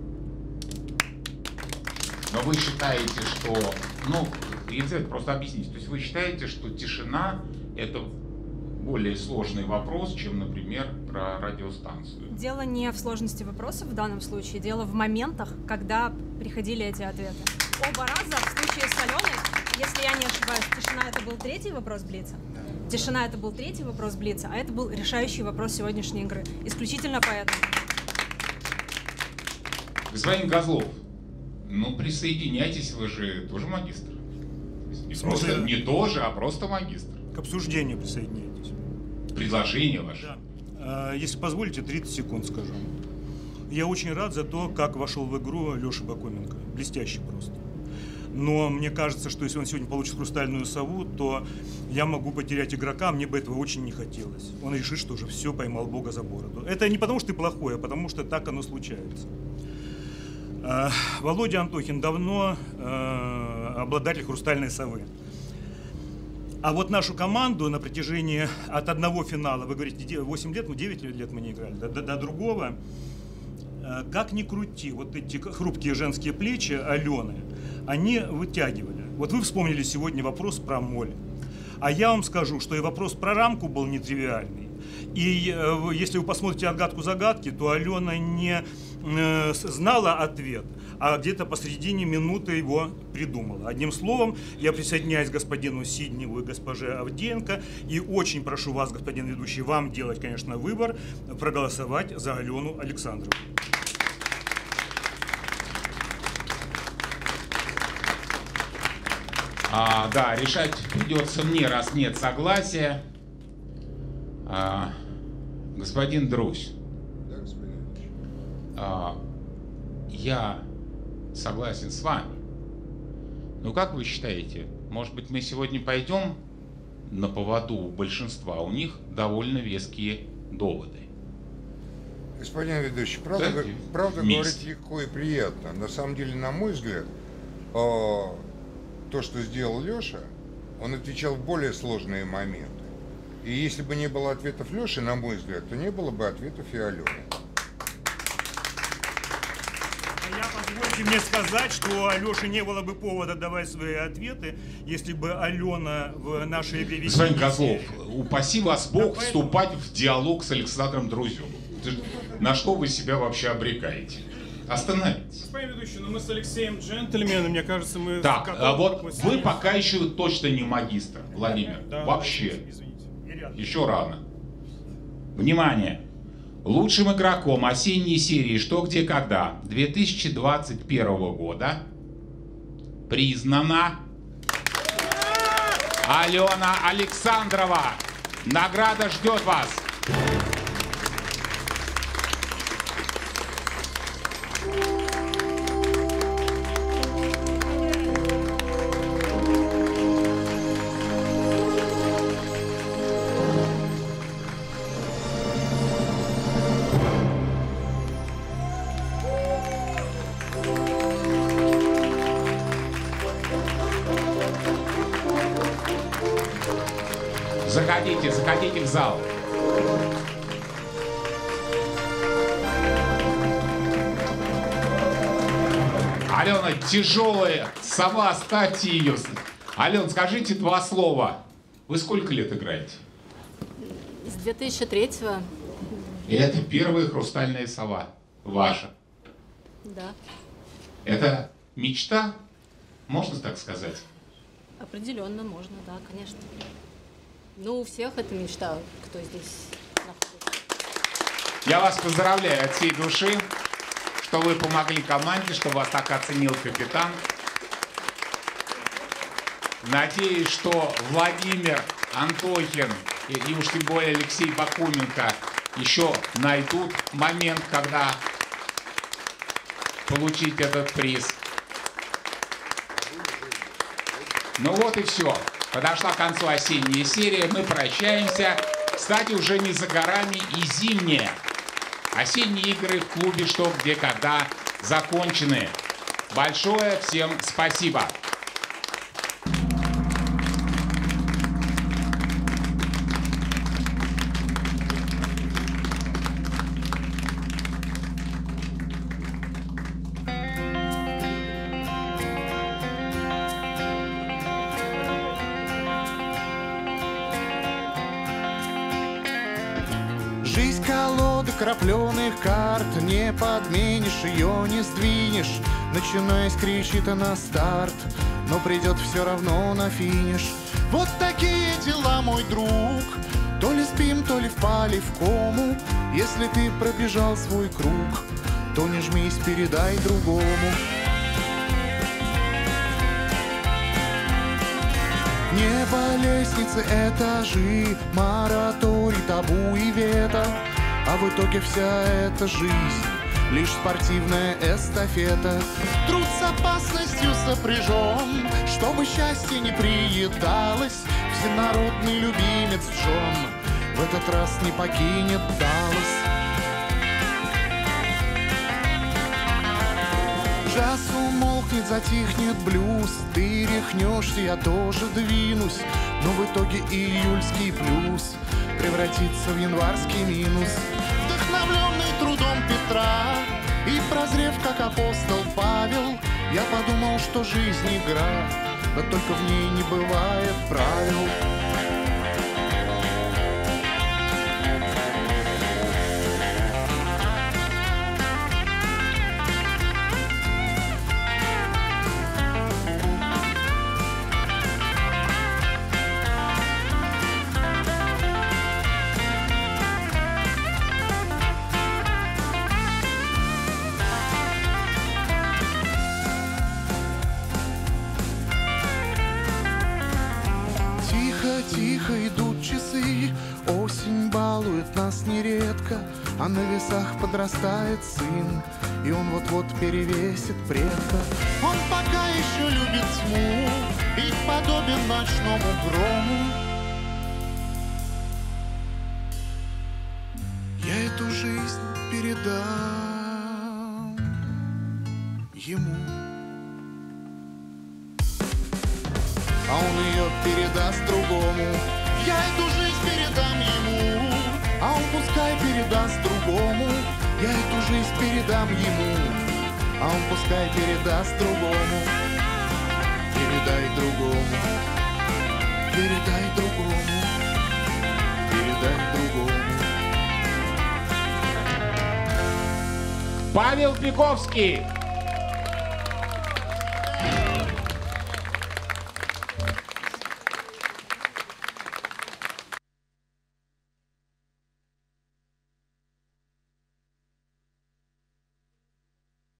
Но вы считаете, что... Ну, Елизавета, просто объясните. То есть вы считаете, что тишина — это более сложный вопрос, чем, например, про радиостанцию? Дело не в сложности вопросов в данном случае. Дело в моментах, когда приходили эти ответы. Оба раза в случае с Аленой, если я не ошибаюсь, тишина — это был третий вопрос Блица. Тишина — это был третий вопрос Блица, а это был решающий вопрос сегодняшней игры. Исключительно поэтому. Господин Козлов, ну присоединяйтесь, вы же тоже магистр. Не, просто, не тоже, а просто магистр. К обсуждению присоединяйтесь. Предложение ваше. Да. Если позволите, тридцать секунд скажу. Я очень рад за то, как вошел в игру Леша Бакуменко. Блестящий просто. Но мне кажется, что если он сегодня получит хрустальную сову, то я могу потерять игрока, мне бы этого очень не хотелось. Он решит, что уже все, поймал Бога за бороду. Это не потому, что ты плохой, а потому, что так оно случается. Володя Антохин давно э, обладатель хрустальной совы. А вот нашу команду на протяжении от одного финала, вы говорите, восемь лет, мы девять лет мы не играли, до, до, до другого, э, как ни крути, вот эти хрупкие женские плечи Алены, они вытягивали. Вот вы вспомнили сегодня вопрос про моль. А я вам скажу, что и вопрос про рамку был нетривиальный. И э, если вы посмотрите «Отгадку загадки», то Алена не э, знала ответ, а где-то посредине минуты его придумала. Одним словом, я присоединяюсь к господину Сидневу и госпоже Авдеенко и очень прошу вас, господин ведущий, вам делать, конечно, выбор, проголосовать за Алену Александрову. А, да, решать придется мне, раз нет согласия. А, господин Друзь, а, я согласен с вами. Ну, как вы считаете, может быть, мы сегодня пойдем на поводу у большинства? У них довольно веские доводы. Господин ведущий, правда, Да, правда мисс. говорить легко и приятно. На самом деле, на мой взгляд, э, то, что сделал Леша, он отвечал в более сложные моменты. И если бы не было ответов Леши, на мой взгляд, то не было бы ответов и Алены. Позвольте мне сказать, что у Алёши не было бы повода давать свои ответы, если бы Алена в нашей игре... Господин Козлов, упаси вас Бог вступать в диалог с Александром Друзевым. На что вы себя вообще обрекаете? Остановитесь. Господин ведущий, ну мы с Алексеем джентльмены, мне кажется, мы... Так, а вот после- вы пока еще точно не магистр, Владимир. Да, Вообще. извините. Еще рано. Внимание! Лучшим игроком осенней серии «Что, где, когда» две тысячи двадцать первого года признана Алена Александрова. Награда ждет вас. Заходите, заходите в зал. Алена, тяжелая сова, оставьте ее. Алена, скажите два слова. Вы сколько лет играете? С две тысячи третьего. И это первая хрустальная сова. Ваша. Да, Это мечта, можно так сказать? определенно можно, да, конечно. Ну, у всех это мечта, кто здесь находится. Я вас поздравляю от всей души, что вы помогли команде, что вас так оценил капитан. Надеюсь, что Владимир Антохин и, и уж тем более Алексей Бакуменко еще найдут момент, когда получить этот приз. Ну вот и все. Подошла к концу осенняя серия. Мы прощаемся. Кстати, уже не за горами и зимние. Осенние игры в клубе «Что, где, когда» закончены. Большое всем спасибо. Жизнь колоды крапленых карт, не подменишь, ее не сдвинешь. Начинаясь, кричит на старт, но придет все равно на финиш. Вот такие дела, мой друг. То ли спим, то ли впали в кому. Если ты пробежал свой круг, то не жмись, передай другому. Небо, лестницы, этажи, мораторий, табу и вето. А в итоге вся эта жизнь — лишь спортивная эстафета. Труд с опасностью сопряжен, чтобы счастье не приедалось. Всенародный любимец Джон в этот раз не покинет Даллас. Джаз умолкнет, затихнет блюз. Ты рехнешься, я тоже двинусь. Но в итоге июльский плюс превратится в январский минус. Вдохновленный трудом Петра и прозрев, как апостол Павел, я подумал, что жизнь игра, но только в ней не бывает правил. тихо идут часы, осень балует нас нередко, а на весах подрастает сын, и он вот-вот перевесит предка. Он пока еще любит тьму и подобен ночному грому. Я эту жизнь передам ему, а он ее передаст другому. Я эту жизнь передам ему, а он пускай передаст другому. Я эту жизнь передам ему, а он пускай передаст другому. Передай другому, передай другому, передай другому. Павел Пиковский.